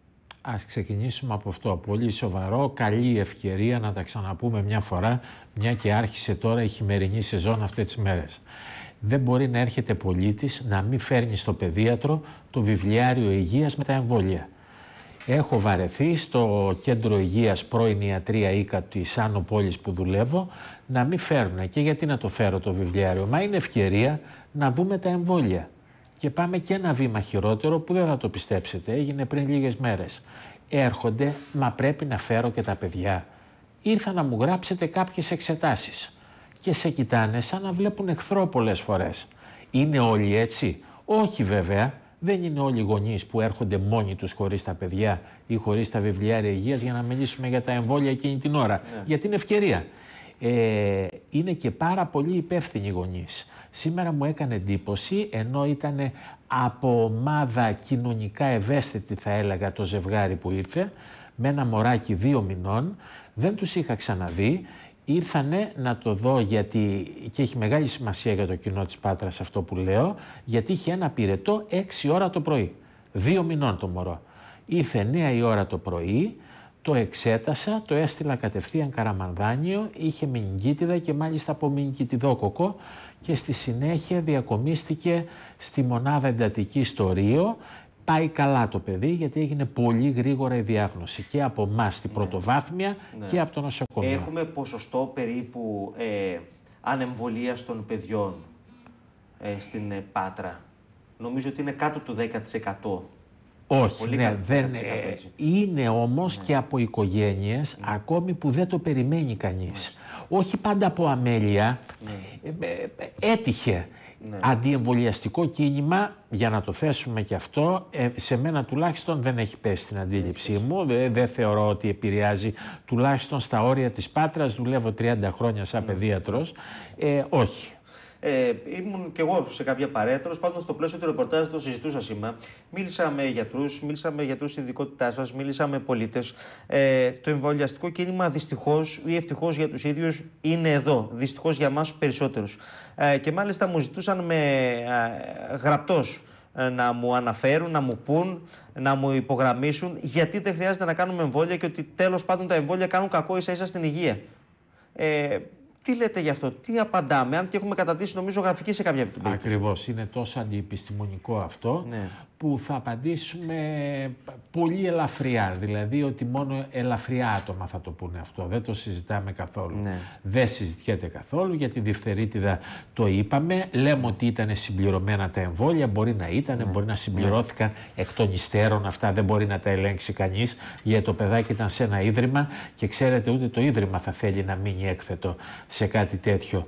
Ας ξεκινήσουμε από αυτό. Πολύ σοβαρό, καλή ευκαιρία να τα ξαναπούμε μια φορά, μια και άρχισε τώρα η χειμερινή σεζόν αυτές τις μέρες. Δεν μπορεί να έρχεται πολίτης να μην φέρνει στο παιδίατρο το βιβλιάριο υγείας με τα εμβόλια. Έχω βαρεθεί στο κέντρο υγείας πρώην ιατρία Ίκα της Άνω Πόλης που δουλεύω να μην φέρουν. Και γιατί να το φέρω το βιβλιάριο? Μα είναι ευκαιρία να δούμε τα εμβόλια. Και πάμε και ένα βήμα χειρότερο που δεν θα το πιστέψετε. Έγινε πριν λίγες μέρες. Έρχονται, μα πρέπει να φέρω και τα παιδιά. Ήρθα να μου γράψετε κάποιες εξετάσεις. Και σε κοιτάνε σαν να βλέπουν εχθρό πολλές φορές. Είναι όλοι έτσι? Όχι βέβαια. Δεν είναι όλοι οι γονείς που έρχονται μόνοι τους χωρίς τα παιδιά ή χωρίς τα βιβλιάρια υγείας για να μιλήσουμε για τα εμβόλια εκείνη την ώρα. Ναι. Για την ευκαιρία. Είναι και πάρα πολύ υπεύθυνοι γονείς. Σήμερα μου έκανε εντύπωση, ενώ ήταν από ομάδα κοινωνικά ευαίσθητη, θα έλεγα, το ζευγάρι που ήρθε, με ένα μωράκι 2 μηνών, δεν τους είχα ξαναδεί. Ήρθανε να το δω γιατί, και έχει μεγάλη σημασία για το κοινό της Πάτρας αυτό που λέω, γιατί είχε ένα πυρετό 6 ώρα το πρωί. 2 μηνών το μωρό. Ήρθε 9 η ώρα το πρωί, το εξέτασα, το έστειλα κατευθείαν Καραμανδάνιο, είχε μηνυγκίτιδα και μάλιστα από μηνυγκιτιδόκοκο και στη συνέχεια διακομίστηκε στη μονάδα εντατική στο Ρίο. Πάει καλά το παιδί γιατί έγινε πολύ γρήγορα η διάγνωση και από εμάς στην πρωτοβάθμια και από το νοσοκομείο. Έχουμε ποσοστό περίπου ανεμβολίας των παιδιών στην Πάτρα. Νομίζω ότι είναι κάτω του 10%. Όχι, ναι, δεν είναι όμως και από οικογένειες ακόμη που δεν το περιμένει κανείς. Όχι πάντα από αμέλεια, έτυχε. Αντιεμβολιαστικό κίνημα, για να το θέσουμε και αυτό, σε μένα τουλάχιστον δεν έχει πέσει στην αντίληψή μου, δεν θεωρώ ότι επηρεάζει, τουλάχιστον στα όρια της Πάτρας, δουλεύω 30 χρόνια σαν παιδίατρος, όχι. Ήμουν κι εγώ σε κάποια παρέα, τέλος πάντων στο πλαίσιο του ρεπορτάζ το συζητούσα σήμερα. Μίλησα με γιατρούς, μίλησα με γιατρούς ειδικότητάς σας, μίλησα με πολίτες. Το εμβολιαστικό κίνημα δυστυχώς ή ευτυχώς για τους ίδιους είναι εδώ. Δυστυχώς για εμάς περισσότερους. Και μάλιστα μου ζητούσαν με γραπτός να μου αναφέρουν, να μου πούν, να μου υπογραμμίσουν γιατί δεν χρειάζεται να κάνουμε εμβόλια και ότι τέλος πάντων τα εμβόλια κάνουν κακό ίσα-ίσα στην υγεία. Τι λέτε γι' αυτό, τι απαντάμε, αν και έχουμε κατατήσει νομίζω γραφική σε κάποια περίπτωση. Ακριβώς, είναι τόσο αντιεπιστημονικό αυτό που θα απαντήσουμε πολύ ελαφριά, δηλαδή ότι μόνο ελαφριά άτομα θα το πούνε αυτό, δεν το συζητάμε καθόλου. Δεν συζητιέται καθόλου, για τη διφθερίτιδα το είπαμε, λέμε ότι ήταν συμπληρωμένα τα εμβόλια, μπορεί να ήταν, μπορεί να συμπληρώθηκαν εκ των υστέρων, αυτά δεν μπορεί να τα ελέγξει κανείς, γιατί το παιδάκι ήταν σε ένα ίδρυμα και ξέρετε ούτε το ίδρυμα θα θέλει να μείνει έκθετο σε κάτι τέτοιο.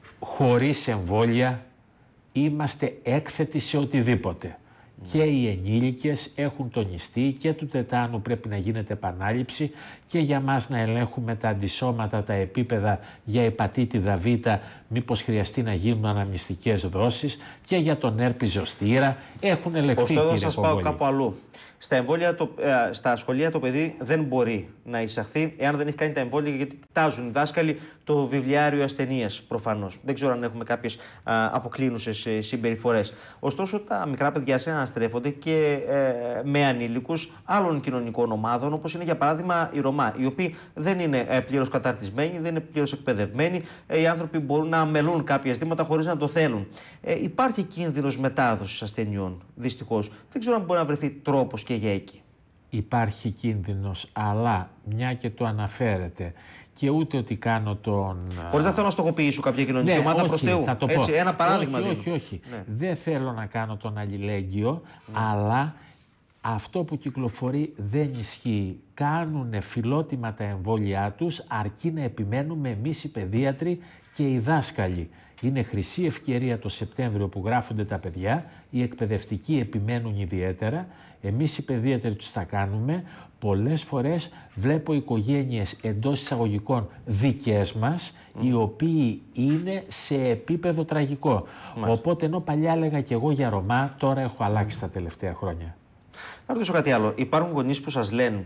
Χωρίς εμβόλια είμαστε έκθετοι σε οτιδήποτε. Και οι ενήλικες έχουν τονιστεί και του τετάνου πρέπει να γίνεται επανάληψη και για μας να ελέγχουμε τα αντισώματα, τα επίπεδα για ηπατήτιδα Β, μήπως χρειαστεί να γίνουν αναμνηστικές δόσεις και για τον έρπη ζωστήρα έχουν ελεγχθεί. Ωστόσο, θα σας πάω κάπου αλλού. Στα εμβόλια, στα σχολεία το παιδί δεν μπορεί να εισαχθεί εάν δεν έχει κάνει τα εμβόλια, γιατί κοιτάζουν οι δάσκαλοι το βιβλιάριο ασθενείας προφανώς. Δεν ξέρω αν έχουμε κάποιες αποκλίνουσες συμπεριφορές. Ωστόσο, τα μικρά παιδιά συναναστρέφονται και με ανήλικους άλλων κοινωνικών ομάδων, όπως είναι για παράδειγμα οι Ρωμά, οι οποίοι δεν είναι πλήρως καταρτισμένοι, δεν είναι πλήρως εκπαιδευμένοι. Οι άνθρωποι μπορούν να αμελούν κάποια ζητήματα χωρίς να το θέλουν. Υπάρχει κίνδυνος μετάδοσης ασθενειών, δυστυχώς. Δεν ξέρω αν μπορεί να βρεθεί τρόπος και για εκεί. Υπάρχει κίνδυνος, αλλά μια και το αναφέρετε και ούτε ότι κάνω τον... Χωρίς να θέλω να στοχοποιήσω κάποια κοινωνική ομάδα προς Θεού. Έτσι, ένα παράδειγμα δίνω. Όχι. Δεν θέλω να κάνω τον αλληλέγγυο, αλλά αυτό που κυκλοφορεί δεν ισχύει. Κάνουν φιλότιμα τα εμβόλια τους, αρκεί να επιμένουμε εμείς οι παιδίατροι και οι δάσκαλοι. Είναι χρυσή ευκαιρία το Σεπτέμβριο που γράφονται τα παιδιά, οι εκπαιδευτικοί επιμένουν ιδιαίτερα, εμείς οι παιδίατροι τους τα κάνουμε. Πολλές φορές βλέπω οικογένειες εντός εισαγωγικών δικές μας, οι οποίοι είναι σε επίπεδο τραγικό. Οπότε ενώ παλιά έλεγα και εγώ για Ρωμά, τώρα έχω αλλάξει τα τελευταία χρόνια. Να ρωτήσω κάτι άλλο. Υπάρχουν γονείς που σας λένε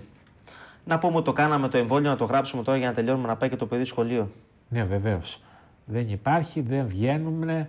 να πούμε ότι το κάναμε το εμβόλιο, να το γράψουμε τώρα για να τελειώνουμε, να πάει και το παιδί σχολείο? Ναι, βεβαίως. Δεν υπάρχει, δεν βγαίνουν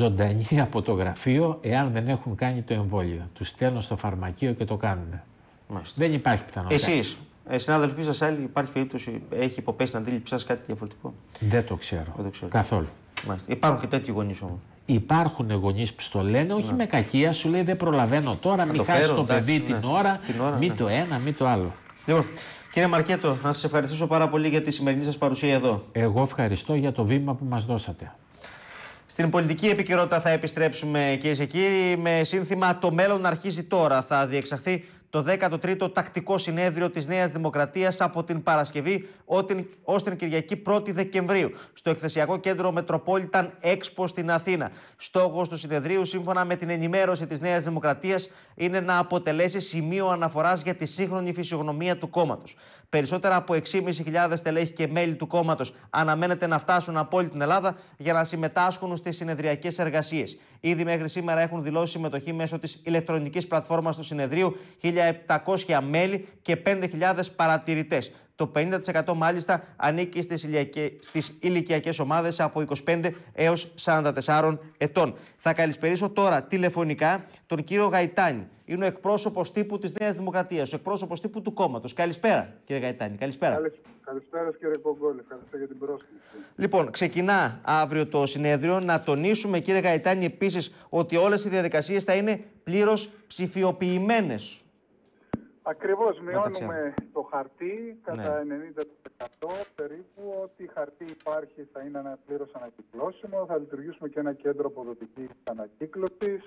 ζωντανοί από το γραφείο εάν δεν έχουν κάνει το εμβόλιο. Τους στέλνω στο φαρμακείο και το κάνουν. Μάλιστα. Δεν υπάρχει πιθανότητα. Εσείς, συνάδελφοί σας άλλοι, υπάρχει περίπτωση, έχει υποπέσει στην αντίληψη σας κάτι διαφορετικό? Δεν το ξέρω. Καθόλου. Μάλιστα. Υπάρχουν και τέτοιοι γονείς όμως? Υπάρχουν γονείς που στο λένε, όχι με κακία, σου λέει δεν προλαβαίνω τώρα, μην χάσει το παιδί την ώρα, μη το ένα, μη το άλλο. Λοιπόν, κύριε Μαρκέτο, να σας ευχαριστήσω πάρα πολύ για τη σημερινή σας παρουσία εδώ. Εγώ ευχαριστώ για το βήμα που μας δώσατε. Στην πολιτική επικαιρότητα θα επιστρέψουμε, κυρίες και κύριοι, με σύνθημα «Το μέλλον αρχίζει τώρα». Θα διεξαχθεί το 13ο τακτικό συνέδριο της Νέας Δημοκρατίας από την Παρασκευή ως την Κυριακή 1η Δεκεμβρίου στο εκθεσιακό κέντρο Metropolitan Expo στην Αθήνα. Στόχος του συνεδρίου, σύμφωνα με την ενημέρωση της Νέας Δημοκρατίας, είναι να αποτελέσει σημείο αναφοράς για τη σύγχρονη φυσιογνωμία του κόμματος. Περισσότερα από 6.500 στελέχη και μέλη του κόμματος αναμένεται να φτάσουν από όλη την Ελλάδα για να συμμετάσχουν στις συνεδριακές εργασίες. Ήδη μέχρι σήμερα έχουν δηλώσει συμμετοχή μέσω της ηλεκτρονικής πλατφόρμας του συνεδρίου 1.700 μέλη και 5.000 παρατηρητές. Το 50% μάλιστα ανήκει στις ηλικιακές ομάδες από 25 έως 44 ετών. Θα καλησπερίσω τώρα τηλεφωνικά τον κύριο Γαϊτάνη. Είναι ο εκπρόσωπος τύπου της Νέας Δημοκρατίας, ο εκπρόσωπος τύπου του κόμματος. Καλησπέρα, κύριε Γαϊτάνη. Καλησπέρα. Καλησπέρα, κύριε Κογκόλη. Ευχαριστώ για την πρόσκληση. Λοιπόν, ξεκινά αύριο το συνέδριο. Να τονίσουμε, κύριε Γαϊτάνη, επίσης ότι όλες οι διαδικασίες θα είναι πλήρως ψηφιοποιημένες. Ακριβώς, μειώνουμε το χαρτί κατά 90% περίπου. Ό,τι χαρτί υπάρχει θα είναι πλήρως ανακυκλώσιμο. Θα λειτουργήσουμε και ένα κέντρο αποδοτικής ανακύκλωσης.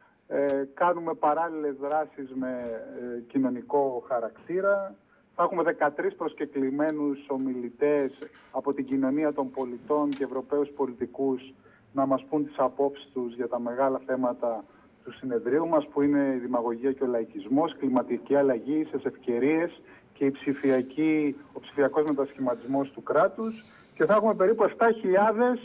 Κάνουμε παράλληλες δράσεις με κοινωνικό χαρακτήρα. Θα έχουμε 13 προσκεκλημένους ομιλητές από την κοινωνία των πολιτών και Ευρωπαίους πολιτικούς να μας πούν τις απόψεις τους για τα μεγάλα θέματα του συνεδρίου μας, που είναι η δημαγωγία και ο λαϊκισμός, κλιματική αλλαγή, ίσες ευκαιρίες και ο ψηφιακός μετασχηματισμός του κράτους. Και θα έχουμε περίπου 7.000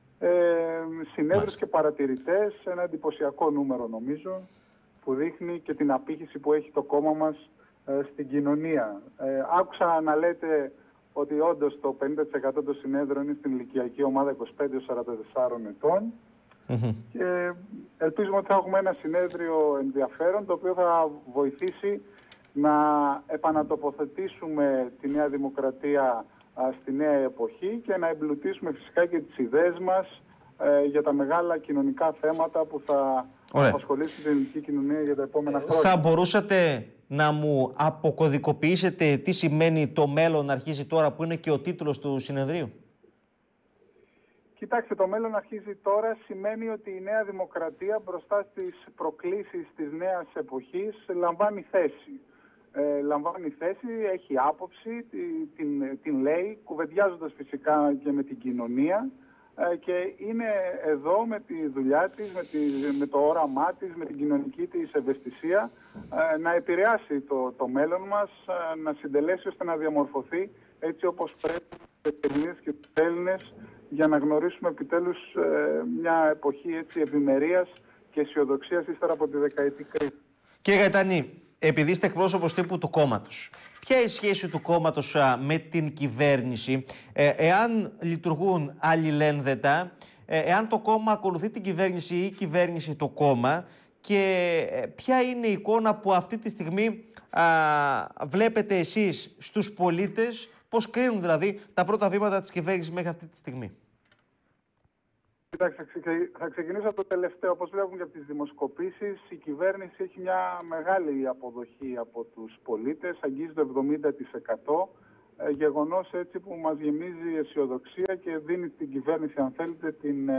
συνέδρους και παρατηρητές, ένα εντυπωσιακό νούμερο νομίζω, που δείχνει και την απήχηση που έχει το κόμμα μας στην κοινωνία. Άκουσα να λέτε ότι όντως το 50% των συνέδρων είναι στην ηλικιακή ομάδα 25-44 ετών. Και ελπίζουμε ότι θα έχουμε ένα συνέδριο ενδιαφέρον, το οποίο θα βοηθήσει να επανατοποθετήσουμε τη Νέα Δημοκρατία στη νέα εποχή και να εμπλουτίσουμε φυσικά και τις ιδέες μας για τα μεγάλα κοινωνικά θέματα που θα απασχολήσουν την ελληνική κοινωνία για τα επόμενα χρόνια. Θα μπορούσατε να μου αποκωδικοποιήσετε τι σημαίνει «Το μέλλον αρχίζει τώρα», που είναι και ο τίτλος του συνεδρίου? Κοιτάξτε, το μέλλον αρχίζει τώρα σημαίνει ότι η Νέα Δημοκρατία μπροστά στις προκλήσεις της νέας εποχής λαμβάνει θέση. Λαμβάνει θέση, έχει άποψη, την λέει, κουβεντιάζοντας φυσικά και με την κοινωνία, και είναι εδώ με τη δουλειά της, με το όραμά της, με την κοινωνική της ευαισθησία να επηρεάσει το μέλλον μας, να συντελέσει ώστε να διαμορφωθεί έτσι όπως πρέπει οι Ελληνίδες και τους Έλληνες, για να γνωρίσουμε επιτέλους μια εποχή ευημερίας και αισιοδοξίας ύστερα από τη δεκαετή κρίση. Κύριε Γαϊτάνη, επειδή είστε εκπρόσωπος τύπου του κόμματος, ποια είναι η σχέση του κόμματος με την κυβέρνηση, εάν λειτουργούν αλληλένδετα, εάν το κόμμα ακολουθεί την κυβέρνηση ή η κυβέρνηση το κόμμα, και ποια είναι η εικόνα που αυτή τη στιγμή βλέπετε εσείς στους πολίτες, πώς κρίνουν δηλαδή τα πρώτα βήματα της κυβέρνησης μέχρι αυτή τη στιγμή? Κοιτάξτε, θα ξεκινήσω από το τελευταίο. Όπως βλέπουμε και από τις δημοσκοπήσεις, η κυβέρνηση έχει μια μεγάλη αποδοχή από τους πολίτες, αγγίζει το 70%. Γεγονός έτσι που μας γεμίζει αισιοδοξία και δίνει στην κυβέρνηση, αν θέλετε,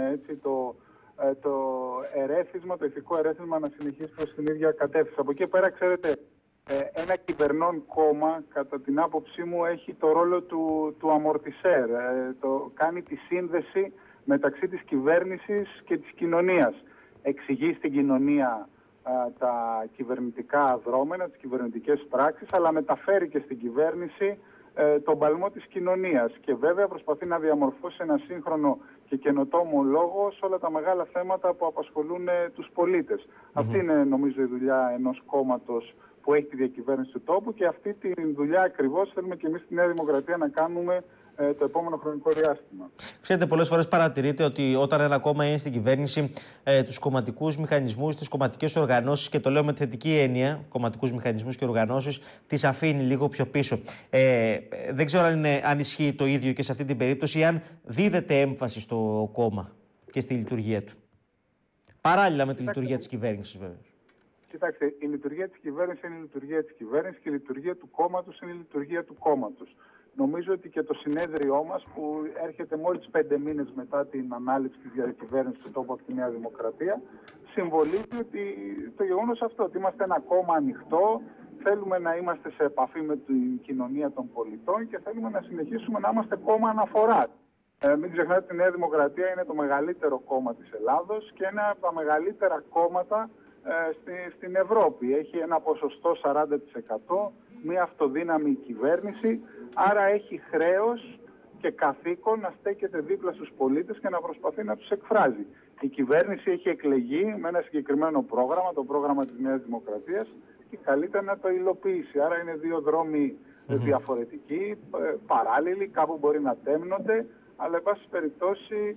το ερέθισμα, το ηθικό ερέθισμα να συνεχίσει προς την ίδια κατεύθυνση. Από εκεί πέρα, ξέρετε, ένα κυβερνών κόμμα, κατά την άποψή μου, έχει το ρόλο του αμορτισέρ. Κάνει τη σύνδεση μεταξύ της κυβέρνησης και της κοινωνίας. Εξηγεί στην κοινωνία τα κυβερνητικά δρόμενα, τις κυβερνητικές πράξεις, αλλά μεταφέρει και στην κυβέρνηση τον παλμό της κοινωνίας. Και βέβαια προσπαθεί να διαμορφώσει ένα σύγχρονο και καινοτόμο λόγο σε όλα τα μεγάλα θέματα που απασχολούν τους πολίτες. Αυτή είναι, νομίζω, η δουλειά ενός κόμματος που έχει τη διακυβέρνηση του τόπου, και αυτή τη δουλειά ακριβώς θέλουμε και εμείς στη Νέα Δημοκρατία να κάνουμε το επόμενο χρονικό διάστημα. Ξέρετε, πολλές φορές παρατηρείτε ότι όταν ένα κόμμα είναι στην κυβέρνηση, τους κομματικούς μηχανισμούς, τις κομματικές οργανώσεις, και το λέω με θετική έννοια, κομματικούς μηχανισμούς και οργανώσεις, τις αφήνει λίγο πιο πίσω. Δεν ξέρω αν ισχύει το ίδιο και σε αυτή την περίπτωση, ή αν δίδεται έμφαση στο κόμμα και στη λειτουργία του. Παράλληλα με τη λειτουργία της κυβέρνησης, βέβαια. Κοιτάξτε, η λειτουργία της κυβέρνησης είναι η λειτουργία της κυβέρνησης και η λειτουργία του κόμματος είναι η λειτουργία του κόμματος. Νομίζω ότι και το συνέδριό μας, που έρχεται μόλις 5 μήνες μετά την ανάληψη της διακυβέρνησης του τόπου από τη Νέα Δημοκρατία, συμβολίζει ότι το γεγονός αυτό, ότι είμαστε ένα κόμμα ανοιχτό, θέλουμε να είμαστε σε επαφή με την κοινωνία των πολιτών και θέλουμε να συνεχίσουμε να είμαστε κόμμα αναφοράς. Μην ξεχνάτε ότι η Νέα Δημοκρατία είναι το μεγαλύτερο κόμμα της Ελλάδος και ένα από τα μεγαλύτερα κόμματα στην Ευρώπη. Έχει ένα ποσοστό 40%, μια αυτοδύναμη κυβέρνηση, άρα έχει χρέος και καθήκον να στέκεται δίπλα στους πολίτες και να προσπαθεί να τους εκφράζει. Η κυβέρνηση έχει εκλεγεί με ένα συγκεκριμένο πρόγραμμα, το πρόγραμμα της Νέας Δημοκρατίας, και καλείται να το υλοποιήσει. Άρα είναι δύο δρόμοι διαφορετικοί, παράλληλοι, κάπου μπορεί να τέμνονται, αλλά εν πάση περιπτώσει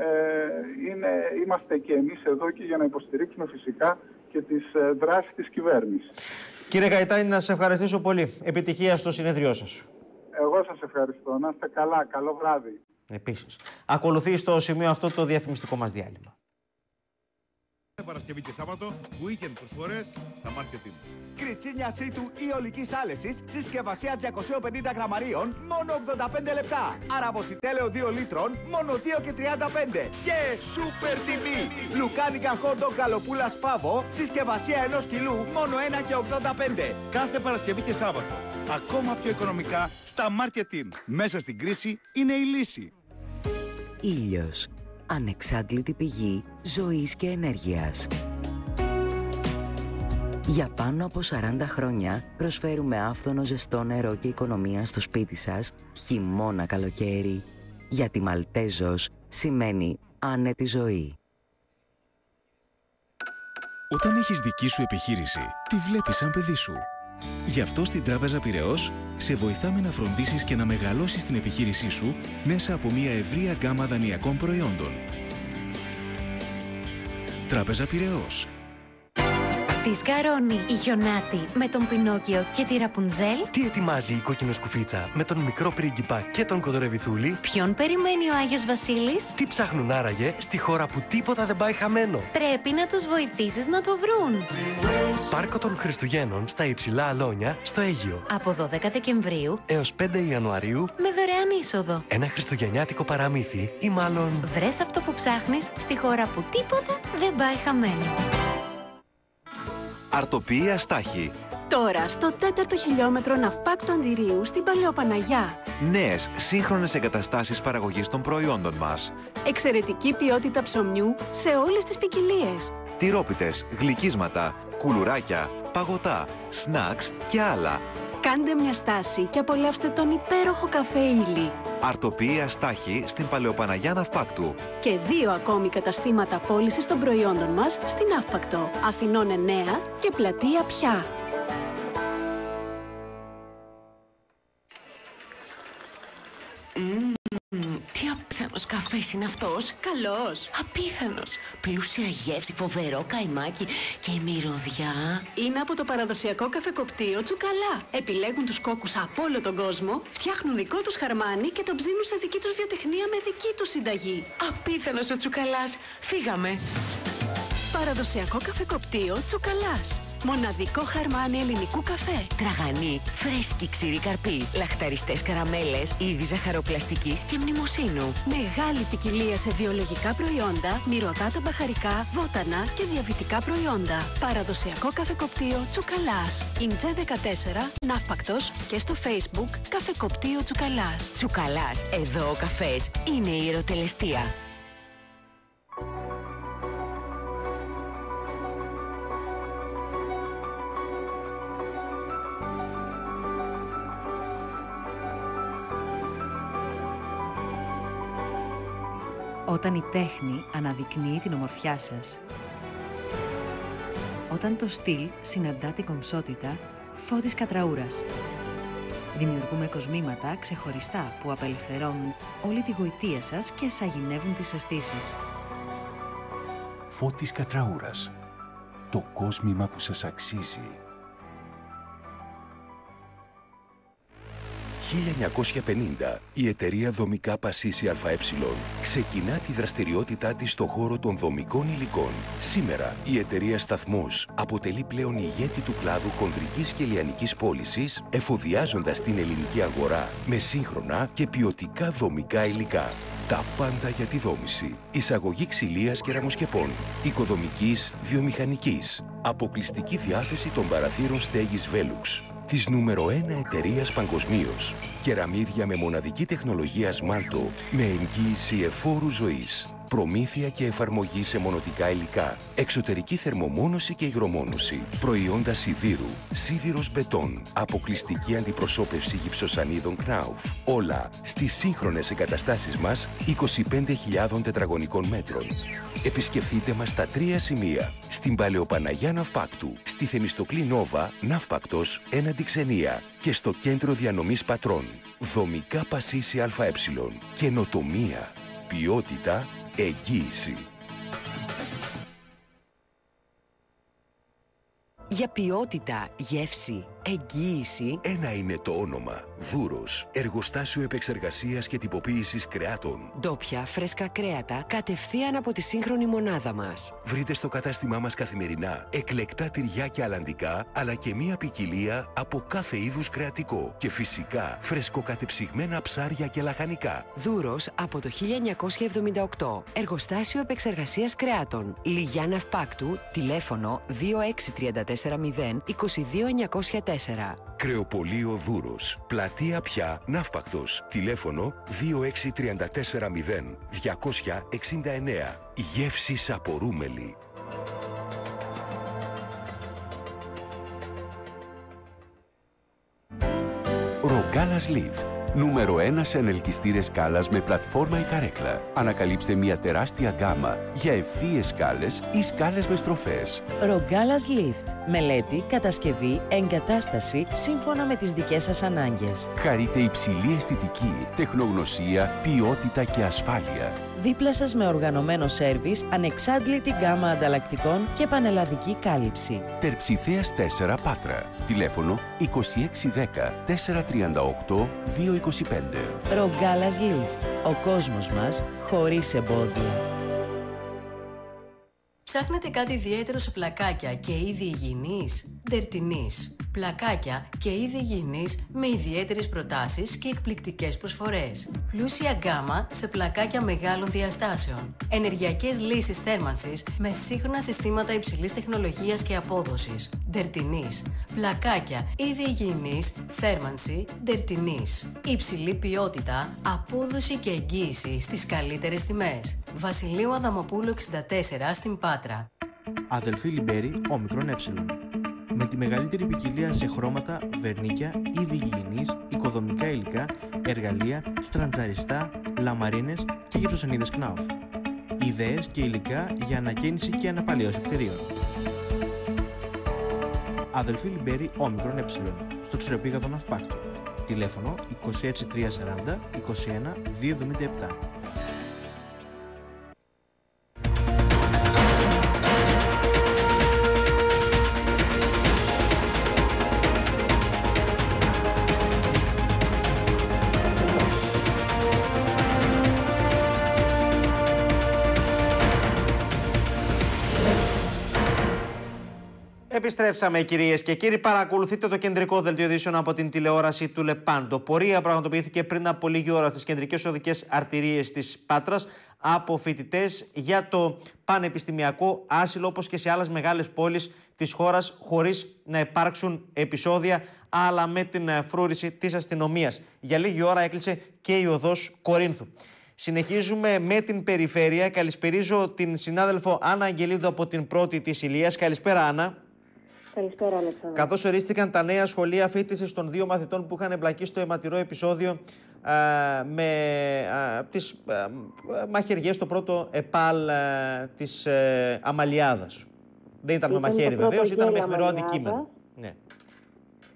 είμαστε και εμείς εδώ και για να υποστηρίξουμε φυσικά και τις δράσεις της κυβέρνησης. Κύριε Γαϊτάνη, να σας ευχαριστήσω πολύ. Επιτυχία στο συνέδριό σας. Εγώ σας ευχαριστώ. Να είστε καλά. Καλό βράδυ. Επίσης. Ακολουθεί στο σημείο αυτό το διαφημιστικό μας διάλειμμα. Παρασκευή και Σάββατο, weekend προσφορές στα marketing. Κριτσίνια Σίτου ή ολικής άλεσης, συσκευασία 250 γραμμαρίων, μόνο 85 λεπτά. Αραβοσιτέλεο 2 λίτρων, μόνο 2,35. Και σούπερ τιμή! Λουκάνικα χόντο γαλοπούλας πάβο, συσκευασία 1 κιλού, μόνο 1,85. Κάθε Παρασκευή και Σάββατο, ακόμα πιο οικονομικά στα marketing. Μέσα στην κρίση είναι η λύση. Ήλιος. Ανεξάντλητη πηγή ζωής και ενέργειας. Για πάνω από 40 χρόνια προσφέρουμε άφθονο ζεστό νερό και οικονομία στο σπίτι σας, χειμώνα καλοκαίρι. Γιατί Μαλτέζος σημαίνει άνετη ζωή. Όταν έχεις δική σου επιχείρηση, τη βλέπεις σαν παιδί σου. Γι' αυτό στην Τράπεζα Πειραιώς σε βοηθάμε να φροντίσεις και να μεγαλώσεις την επιχείρησή σου μέσα από μια ευρεία γκάμα δανειακών προϊόντων. Τράπεζα Πειραιώς. Τη Σκαρώνει η Χιονάτη με τον Πινόκιο και τη Ραπουνζέλ. Τι ετοιμάζει η κόκκινο-σκουφίτσα με τον μικρό πρίγκιπα και τον κοντορεβιθούλη. Ποιον περιμένει ο Άγιος Βασίλης. Τι ψάχνουν άραγε στη χώρα που τίποτα δεν πάει χαμένο. Πρέπει να τους βοηθήσεις να το βρουν. Πάρκο των Χριστουγέννων στα υψηλά Αλόνια στο Αίγυο. Από 12 Δεκεμβρίου έως 5 Ιανουαρίου με δωρεάν είσοδο. Ένα χριστουγεννιάτικο παραμύθι ή μάλλον βρες αυτό που ψάχνεις στη χώρα που τίποτα δεν πάει χαμένο. Αρτοποιεί Αστάχη. Τώρα στο 4ο χιλιόμετρο ναυπάκτου Αντιρίου στην Παλαιοπαναγιά. Νέες σύγχρονες εγκαταστάσεις παραγωγής των προϊόντων μας. Εξαιρετική ποιότητα ψωμιού σε όλες τις ποικιλίες. Τυρόπιτες, γλυκίσματα, κουλουράκια, παγωτά, σνακς και άλλα. Κάντε μια στάση και απολαύστε τον υπέροχο καφέ Ήλι. Αρτοποιεί Αστάχη στην Παλαιοπαναγιά Ναυπάκτου. Και 2 ακόμη καταστήματα πώλησης των προϊόντων μας στην Ναύπακτο. Αθηνών 9 και Πλατεία Πια. Τι απίθανος καφές είναι αυτός. Καλός. Απίθανος. Πλούσια γεύση, φοβερό καϊμάκι και η μυρωδιά. Είναι από το παραδοσιακό καφεκοπτείο Τσουκαλά. Επιλέγουν τους κόκκους από όλο τον κόσμο, φτιάχνουν δικό τους χαρμάνι και τον ψήνουν σε δική τους βιοτεχνία με δική τους συνταγή. Απίθανος ο Τσουκαλάς. Φύγαμε. Παραδοσιακό καφεκοπτείο Τσουκαλάς. Μοναδικό χαρμάνι ελληνικού καφέ. Τραγανή, φρέσκη ξηρή καρπή, λαχταριστές καραμέλες, είδη ζαχαροπλαστικής και μνημοσύνου. Μεγάλη ποικιλία σε βιολογικά προϊόντα, μυρωδάτα μπαχαρικά, βότανα και διαβητικά προϊόντα. Παραδοσιακό καφεκοπτείο Τσουκαλάς. Ιντζέ 14, Ναύπακτος και στο Facebook Καφεκοπτείο Τσουκαλάς. Τσουκαλάς, εδώ ο καφές είναι η ιεροτελεστία. Όταν η τέχνη αναδεικνύει την ομορφιά σας. Όταν το στυλ συναντά την κομψότητα Φώτης Κατραούρας. Δημιουργούμε κοσμήματα ξεχωριστά που απελευθερώνουν όλη τη γοητεία σας και σαγηνεύουν τις αισθήσεις. Φώτης Κατραούρας. Το κόσμημα που σας αξίζει. 1950, η εταιρεία Δομικά Πασίση ΑΕ ξεκινά τη δραστηριότητά της στο χώρο των δομικών υλικών. Σήμερα, η εταιρεία Σταθμός αποτελεί πλέον ηγέτη του κλάδου χονδρικής και λιανικής πώλησης, εφοδιάζοντας την ελληνική αγορά με σύγχρονα και ποιοτικά δομικά υλικά. Τα πάντα για τη δόμηση. Εισαγωγή ξυλίας και ραμοσκεπών. Οικοδομικής, βιομηχανικής. Αποκλειστική διάθεση των παραθύρων στέγης Velux. Της νούμερο 1 εταιρείας παγκοσμίως. Κεραμίδια με μοναδική τεχνολογία Smalto, με εγγύηση εφόρου ζωής. Προμήθεια και εφαρμογή σε μονοτικά υλικά. Εξωτερική θερμομόνωση και υγρομόνωση. Προϊόντα σιδήρου. Σίδηρος μπετόν. Αποκλειστική αντιπροσώπευση γυψοσανίδων Knauf. Όλα στις σύγχρονες εγκαταστάσεις μας 25.000 τετραγωνικών μέτρων. Επισκεφτείτε μας στα 3 σημεία. Στην Παλαιοπαναγιά Ναυπάκτου, στη Θεμιστοκλή Νόβα, Ναύπακτος, έναντι Ξενία και στο κέντρο διανομής Πατρών. Δομικά Πασίση ΑΕ. Καινοτομία. Ποιότητα. Εγγύηση. Για ποιότητα, γεύση, εγγύηση. Ένα είναι το όνομα. Δούρος. Εργοστάσιο επεξεργασίας και τυποποίησης κρεάτων. Ντόπια, φρέσκα κρέατα, κατευθείαν από τη σύγχρονη μονάδα μας. Βρείτε στο κατάστημά μας καθημερινά εκλεκτά τυριά και αλαντικά, αλλά και μία ποικιλία από κάθε είδους κρεατικό. Και φυσικά φρεσκοκατεψυγμένα ψάρια και λαχανικά. Δούρος από το 1978. Εργοστάσιο επεξεργασίας κρεάτων. Λυγιά Ναυπάκτου, τηλέφωνο 26340 22904. Κρεοπολείο Δούρος. Πλατεία πια Ναύπακτος. Τηλέφωνο 26340 269. Γεύσεις απορούμελη. Ρογκάλας Lift. Νούμερο 1 σε ανελκυστήρες σκάλας με πλατφόρμα ή καρέκλα. Ανακαλύψτε μια τεράστια γκάμα για ευθείες σκάλες ή σκάλες με στροφές. Ρογκάλας Lift. Μελέτη, κατασκευή, εγκατάσταση σύμφωνα με τις δικές σας ανάγκες. Χαρείτε υψηλή αισθητική, τεχνογνωσία, ποιότητα και ασφάλεια. Δίπλα σας με οργανωμένο σέρβις, ανεξάντλητη γκάμα ανταλλακτικών και πανελλαδική κάλυψη. Τερψιθέας 4 Πάτρα. Τηλέφωνο 2610 438 225. Ρογκάλας Lift. Ο κόσμος μας χωρίς εμπόδια. Ψάχνετε κάτι ιδιαίτερο σε πλακάκια και είδη υγιεινής? Ντερτινής. Πλακάκια και είδη υγιεινής με ιδιαίτερες προτάσεις και εκπληκτικές προσφορές. Πλούσια γκάμα σε πλακάκια μεγάλων διαστάσεων. Ενεργειακές λύσεις θέρμανσης με σύγχρονα συστήματα υψηλής τεχνολογίας και απόδοσης. Ντερτινής. Πλακάκια, είδη υγιεινής, θέρμανση, ντερτινής. Υψηλή ποιότητα, απόδοση και εγγύηση στις καλύτερες τιμές. Βασιλείου Αδαμοπούλου 64 στην Πάτρα. Αδελφή Λιμπέρι, όμικρον ε. Με τη μεγαλύτερη ποικιλία σε χρώματα, βερνίκια, είδη υγιεινής, οικοδομικά υλικά, εργαλεία, στραντζαριστά, λαμαρίνες και γυψοσανίδες Knauf. Ιδέες και υλικά για ανακαίνιση και αναπαλαίωση κτηρίων. Αδελφή Λιμπέρι, όμικρον ε. Στο ξεροπήγαδο Ναυπάκτου. Τηλέφωνο 26340 21 277. Επιστρέψαμε, κυρίες και κύριοι. Παρακολουθείτε το κεντρικό δελτίο ειδήσεων από την τηλεόραση του Λεπάντο. Πορεία πραγματοποιήθηκε πριν από λίγη ώρα στις κεντρικές οδικές αρτηρίες της Πάτρας από φοιτητές για το πανεπιστημιακό άσυλο, όπως και σε άλλες μεγάλες πόλεις της χώρας, χωρίς να υπάρξουν επεισόδια, αλλά με την φρούρηση της αστυνομίας. Για λίγη ώρα έκλεισε και η οδός Κορίνθου. Συνεχίζουμε με την περιφέρεια. Καλησπερίζω την συνάδελφο Άννα Αγγελίδου από την Πρώτη της Ηλίας. Καλησπέρα, Άννα. Καλησπέρα, Αλεξάνδρα. Καθώς ορίστηκαν τα νέα σχολεία φοιτησης των δύο μαθητών που είχαν εμπλακεί στο αιματηρό επεισόδιο με τις μαχαιριές στο πρώτο ΕΠΑΛ της Αμαλιάδας. Δεν ήταν με μαχαίρι βεβαίως, ήταν με αιχμηρό αντικείμενο. Ναι.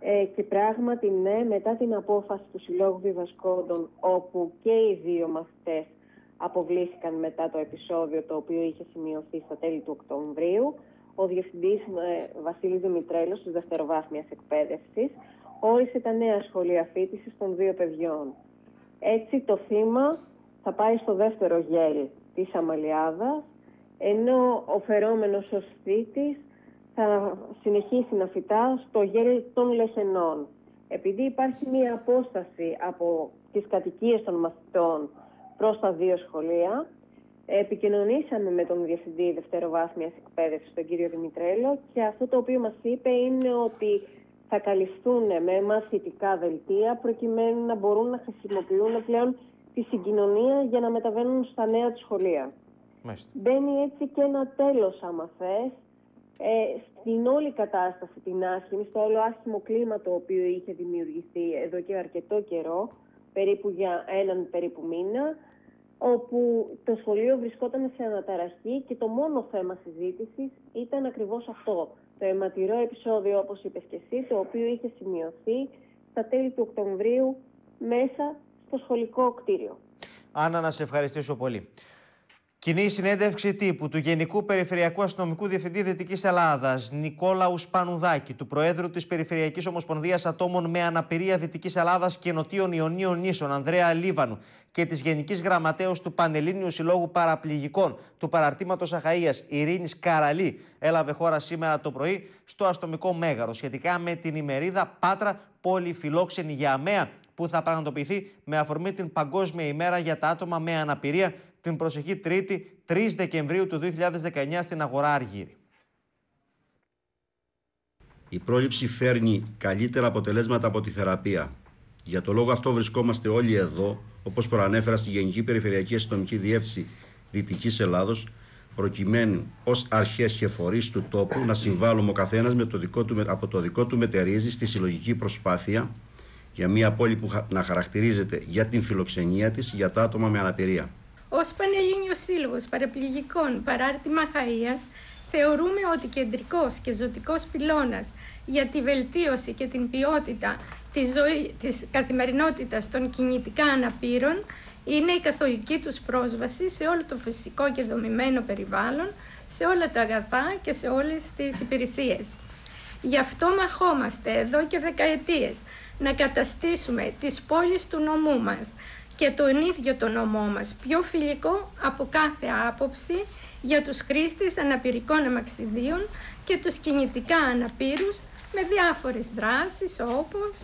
Και πράγματι, ναι, μετά την απόφαση του Συλλόγου Διδασκόντων, όπου και οι δύο μαθητές αποβλήθηκαν μετά το επεισόδιο το οποίο είχε σημειωθεί στα τέλη του Οκτωβρίου, ο Διευθυντής Βασίλης Δημητρέλος της Δευτεροβάθμιας Εκπαίδευσης όρισε τα νέα σχολεία φοιτησης των δύο παιδιών. Έτσι το θύμα θα πάει στο δεύτερο γέλ της Αμαλιάδας, ενώ ο φερόμενος ως θήτης θα συνεχίσει να φοιτά στο γέλ των Λεχενών. Επειδή υπάρχει μία απόσταση από τις κατοικίες των μαθητών προς τα δύο σχολεία, επικοινωνήσαμε με τον Διευθυντή Δευτεροβάθμιας Εκπαίδευσης, τον κύριο Δημητρέλο, και αυτό το οποίο μας είπε είναι ότι θα καλυφθούν με μαθητικά δελτία προκειμένου να μπορούν να χρησιμοποιούν πλέον τη συγκοινωνία για να μεταβαίνουν στα νέα του σχολεία. Μπαίνει έτσι και ένα τέλος, άμα θες, στην όλη κατάσταση την άσχημη, στο όλο άσχημο κλίμα το οποίο είχε δημιουργηθεί εδώ και αρκετό καιρό, περίπου για έναν περίπου μήνα, όπου το σχολείο βρισκόταν σε αναταραχή και το μόνο θέμα συζήτησης ήταν ακριβώς αυτό. Το αιματηρό επεισόδιο, όπως είπες και εσύ, το οποίο είχε σημειωθεί στα τέλη του Οκτωβρίου μέσα στο σχολικό κτίριο. Άννα, να σε ευχαριστήσω πολύ. Κοινή συνέντευξη τύπου του Γενικού Περιφερειακού Αστυνομικού Διευθυντή Δυτικής Ελλάδας, Νικόλαου Σπανουδάκη, του Προέδρου της Περιφερειακής Ομοσπονδίας Ατόμων με Αναπηρία Δυτικής Ελλάδας και Νοτίων Ιωνίων Νήσων, Ανδρέα Λίβανου, και της Γενικής Γραμματέως του Πανελλήνιου Συλλόγου Παραπληγικών του Παραρτήματος Αχαΐας, Ειρήνης Καραλή, έλαβε χώρα σήμερα το πρωί στο Αστομικό Μέγαρο σχετικά με την ημερίδα Πάτρα Πόλη Φιλόξενη για ΑΜΕΑ, που θα πραγματοποιηθεί με αφορμή την Παγκόσμια ημέρα για τα άτομα με αναπηρία την προσεχή Τρίτη, 3 Δεκεμβρίου του 2019 στην Αγορά Αργύρη. Η πρόληψη φέρνει καλύτερα αποτελέσματα από τη θεραπεία. Για το λόγο αυτό βρισκόμαστε όλοι εδώ, όπως προανέφερα στη Γενική Περιφερειακή Αστυνομική Διεύθυνση Δυτικής Ελλάδος, προκειμένου ως αρχές και φορείς του τόπου να συμβάλλουμε ο καθένας από το δικό του μετερίζει στη συλλογική προσπάθεια για μια πόλη που να χαρακτηρίζεται για την φιλοξενία της για τα άτομα με αναπηρία. Ως Πανελλήνιος Σύλλογος Παραπληγικών Παράρτημα Αχαΐας, θεωρούμε ότι κεντρικός και ζωτικός πυλώνας για τη βελτίωση και την ποιότητα της καθημερινότητας των κινητικά αναπήρων είναι η καθολική τους πρόσβαση σε όλο το φυσικό και δομημένο περιβάλλον, σε όλα τα αγαθά και σε όλες τις υπηρεσίες. Γι' αυτό μαχόμαστε εδώ και δεκαετίες να καταστήσουμε τις πόλεις του νομού μας και τον ίδιο τον νομό μας πιο φιλικό από κάθε άποψη για τους χρήστες αναπηρικών αμαξιδίων και τους κινητικά αναπήρους, με διάφορες δράσεις όπως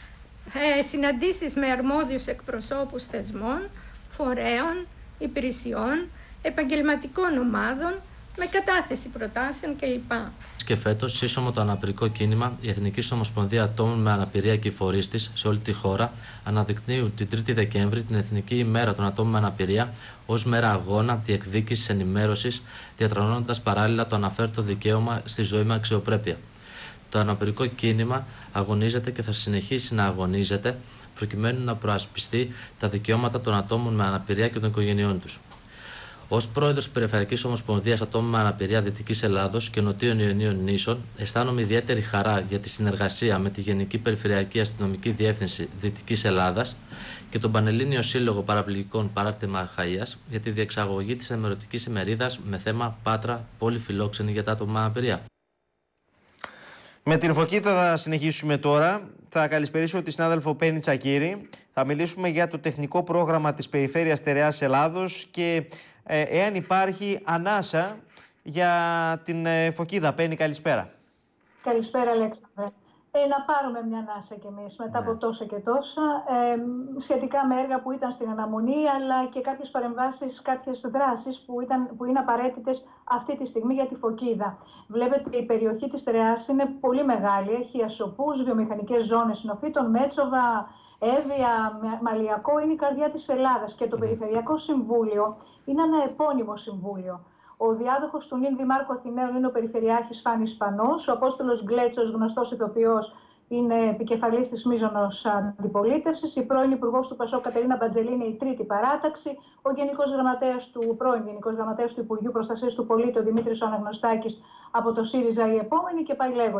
συναντήσεις με αρμόδιους εκπροσώπους θεσμών, φορέων, υπηρεσιών, επαγγελματικών ομάδων, με κατάθεση προτάσεων κλπ. Και φέτος, σύσσωμο το αναπηρικό κίνημα, η Εθνική Ομοσπονδία Ατόμων με Αναπηρία και οι φορείς της σε όλη τη χώρα αναδεικνύουν την 3η Δεκέμβρη, την Εθνική ημέρα των Ατόμων με Αναπηρία, ως μέρα αγώνα, διεκδίκησης, ενημέρωσης, διατρανώνοντας παράλληλα το αναφέρετο δικαίωμα στη ζωή με αξιοπρέπεια. Το αναπηρικό κίνημα αγωνίζεται και θα συνεχίσει να αγωνίζεται προκειμένου να προασπιστεί τα δικαιώματα των ατόμων με αναπηρία και των οικογενειών τους. Ως πρόεδρος της Περιφερειακής Ομοσπονδίας Ατόμων με Αναπηρία Δυτικής Ελλάδος και Νοτίων Ιωνίων Νήσων, αισθάνομαι ιδιαίτερη χαρά για τη συνεργασία με τη Γενική Περιφερειακή Αστυνομική Διεύθυνση Δυτικής Ελλάδας και τον Πανελλήνιο Σύλλογο Παραπληγικών Παράρτημα Αχαΐας για τη διεξαγωγή της ενημερωτικής ημερίδας με θέμα Πάτρα Πόλη Φιλόξενη για τα άτομα με αναπηρία. Με την Φωκίτα θα συνεχίσουμε τώρα. Θα καλησπερίσω τη συνάδελφο Πέννη Τσακύρη. Θα μιλήσουμε για το τεχνικό πρόγραμμα της Περιφέρειας Στερεάς Ελλάδος και εάν υπάρχει ανάσα για την Φωκίδα. Πέννη, καλησπέρα. Καλησπέρα, Αλέξανδρε. Να πάρουμε μια ανάσα κι εμείς μετά από τόσα και τόσα σχετικά με έργα που ήταν στην αναμονή, αλλά και κάποιες παρεμβάσεις, κάποιες δράσεις που είναι απαραίτητες αυτή τη στιγμή για τη Φωκίδα. Βλέπετε, η περιοχή της Στερεάς είναι πολύ μεγάλη, έχει ασοπούς, βιομηχανικές ζώνες συνοφύτων, Μέτσοβα, Εύβοια, Μαλιακό, είναι η καρδιά της Ελλάδας και το Περιφερειακό Συμβούλιο είναι ένα επώνυμο συμβούλιο. Ο διάδοχος του νυν Δημάρχου Αθηναίων είναι ο Περιφερειάρχης Φάνης Πανός, ο Απόστολος Γκλέτσος, γνωστός ηθοποιός, είναι επικεφαλής της μείζωνος αντιπολίτευσης, η πρώην Υπουργός του Πασόκ Κατερίνα Μπατζελή είναι η τρίτη παράταξη, ο πρώην Γενικός Γραμματέας του Υπουργείου Προστασίας του Πολίτη, ο Δημήτρης Αναγνωστάκης, από το ΣΥΡΙΖΑ η επόμενη, και πάει λέγοντας.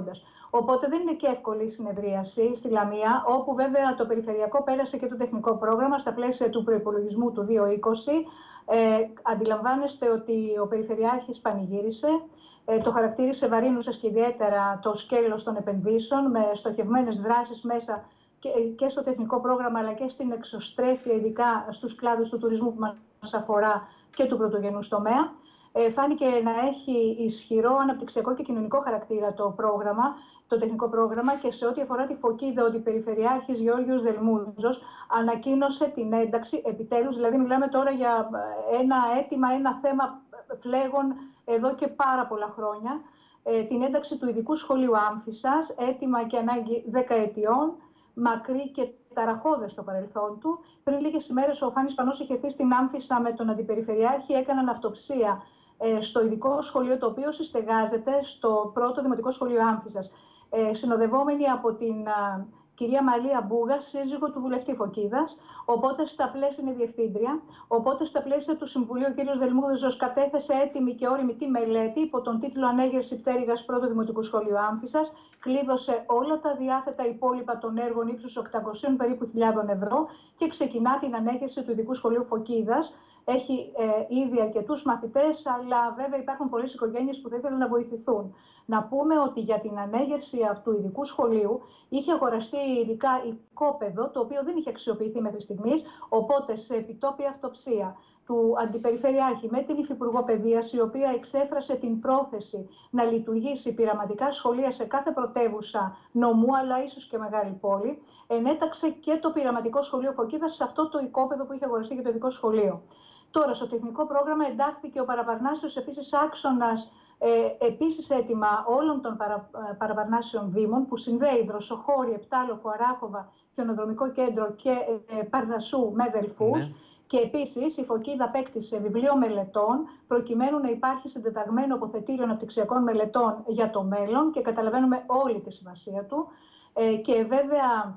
Οπότε δεν είναι και εύκολη η συνεδρίαση στη Λαμία, όπου βέβαια το περιφερειακό πέρασε και το τεχνικό πρόγραμμα στα πλαίσια του προϋπολογισμού του 2020. Αντιλαμβάνεστε ότι ο Περιφερειάρχης πανηγύρισε, το χαρακτήρισε βαρύνουσας και ιδιαίτερα το σκέλος των επενδύσεων με στοχευμένες δράσεις μέσα και στο τεχνικό πρόγραμμα αλλά και στην εξωστρέφεια, ειδικά στους κλάδους του τουρισμού που μας αφορά και του πρωτογενούς τομέα. Φάνηκε να έχει ισχυρό αναπτυξιακό και κοινωνικό χαρακτήρα το πρόγραμμα, το τεχνικό πρόγραμμα, και σε ό,τι αφορά τη Φωκίδα, ότι Περιφερειάρχης Γεώργιος Δελμούζος ανακοίνωσε την ένταξη επιτέλους, δηλαδή μιλάμε τώρα για ένα αίτημα, ένα θέμα φλέγον εδώ και πάρα πολλά χρόνια, την ένταξη του ειδικού σχολείου Άμφισσας, αίτημα και ανάγκη δεκαετιών, μακρύ και ταραχώδες στο παρελθόν του. Πριν λίγες ημέρες ο Φάνης Πανός είχε έρθει στην Άμφισσα με τον Αντιπεριφερειάρχη, έκαναν αυτοψία στο ειδικό σχολείο, το οποίο συστεγάζεται στο πρώτο Δημοτικό Σχολείο Άμφισσας, συνοδευόμενη από την κυρία Μαλία Μπούγα, σύζυγο του βουλευτή Φωκίδας. Οπότε στα πλαίσια είναι διευθύντρια. Οπότε στα πλαίσια του Συμβουλίου, ο κ. Δελμούδος κατέθεσε έτοιμη και όριμη μελέτη υπό τον τίτλο Ανέγερση πτέρυγας πρώτου Δημοτικού Σχολείου Άμφισσας. Κλείδωσε όλα τα διάθετα υπόλοιπα των έργων ύψους 800 περίπου χιλιάδων ευρώ και ξεκινά την ανέγερση του ειδικού σχολείου Φωκίδας. Έχει ήδη αρκετούς μαθητές, αλλά βέβαια υπάρχουν πολλές οικογένειες που θα ήθελαν να βοηθηθούν. Να πούμε ότι για την ανέγερση αυτού ειδικού σχολείου είχε αγοραστεί ειδικά οικόπεδο, το οποίο δεν είχε αξιοποιηθεί μέχρι στιγμής, οπότε σε επιτόπια αυτοψία του Αντιπεριφερειάρχη με την Υφυπουργό Παιδείας, η οποία εξέφρασε την πρόθεση να λειτουργήσει πειραματικά σχολεία σε κάθε πρωτεύουσα νομού, αλλά ίσως και μεγάλη πόλη, ενέταξε και το πειραματικό σχολείο Φωκίδας σε αυτό το οικόπεδο που είχε αγοραστεί για το ειδικό σχολείο. Τώρα, στο τεχνικό πρόγραμμα εντάχθηκε ο Παραπαρνάσιος, επίσης άξονας, επίσης έτοιμα όλων των παραπαρνάσιων δήμων, που συνδέει Δροσοχώρη, Επτάλοφο, Αράχοβα, Χιονοδρομικό Κέντρο και Παρδασσού με Δελφούς. Ναι. Και επίσης η Φωκίδα απέκτησε βιβλίο μελετών, προκειμένου να υπάρχει συντεταγμένο αποθετήριο αναπτυξιακών μελετών για το μέλλον, και καταλαβαίνουμε όλη τη σημασία του. Και βέβαια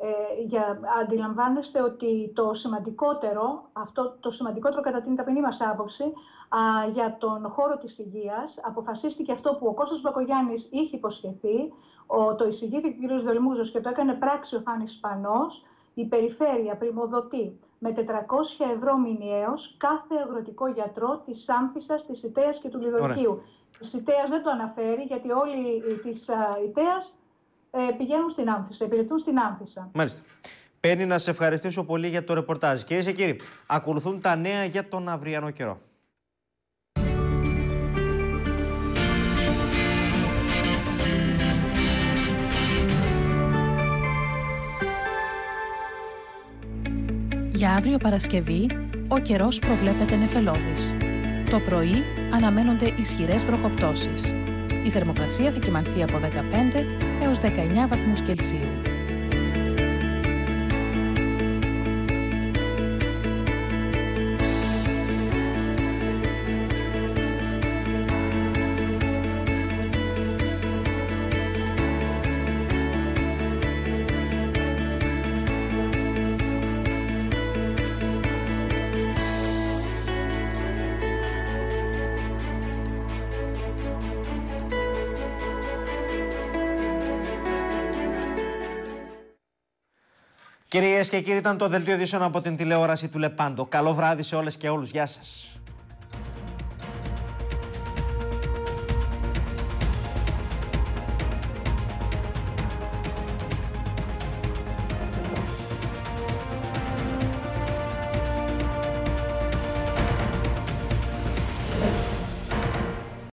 αντιλαμβάνεστε ότι το σημαντικότερο κατά την ταπεινή μας άποψη, για τον χώρο της υγείας, αποφασίστηκε αυτό που ο Κώστας Μπακογιάννης είχε υποσχεθεί, το εισηγήθηκε ο κ. Δελμούζος και το έκανε πράξη ο Φάνης Πανός. Η περιφέρεια πρημοδοτεί με 400 ευρώ μηνιαίως κάθε αγροτικό γιατρό της Άμφισσας, της Ιτέας και του Λιδωρκίου. Της Ιτέας δεν το αναφέρει, γιατί όλοι της Ιτέας πηγαίνουν στην Άμφισσα, υπηρετούν στην Άμφισσα. Μάλιστα. Παίρνει, να σε ευχαριστήσω πολύ για το ρεπορτάζ. Κυρίες και κύριοι, ακολουθούν τα νέα για τον αυριανό καιρό. Για αύριο Παρασκευή, ο καιρός προβλέπεται νεφελώδης. Το πρωί αναμένονται ισχυρές βροχοπτώσεις. Η θερμοκρασία θα κυμανθεί από 15 έως 19 βαθμούς Κελσίου. Κυρίες και κύριοι, ήταν το δελτίο ειδήσεων από την τηλεόραση του Λεπάντο. Καλό βράδυ σε όλες και όλους. Γεια σας.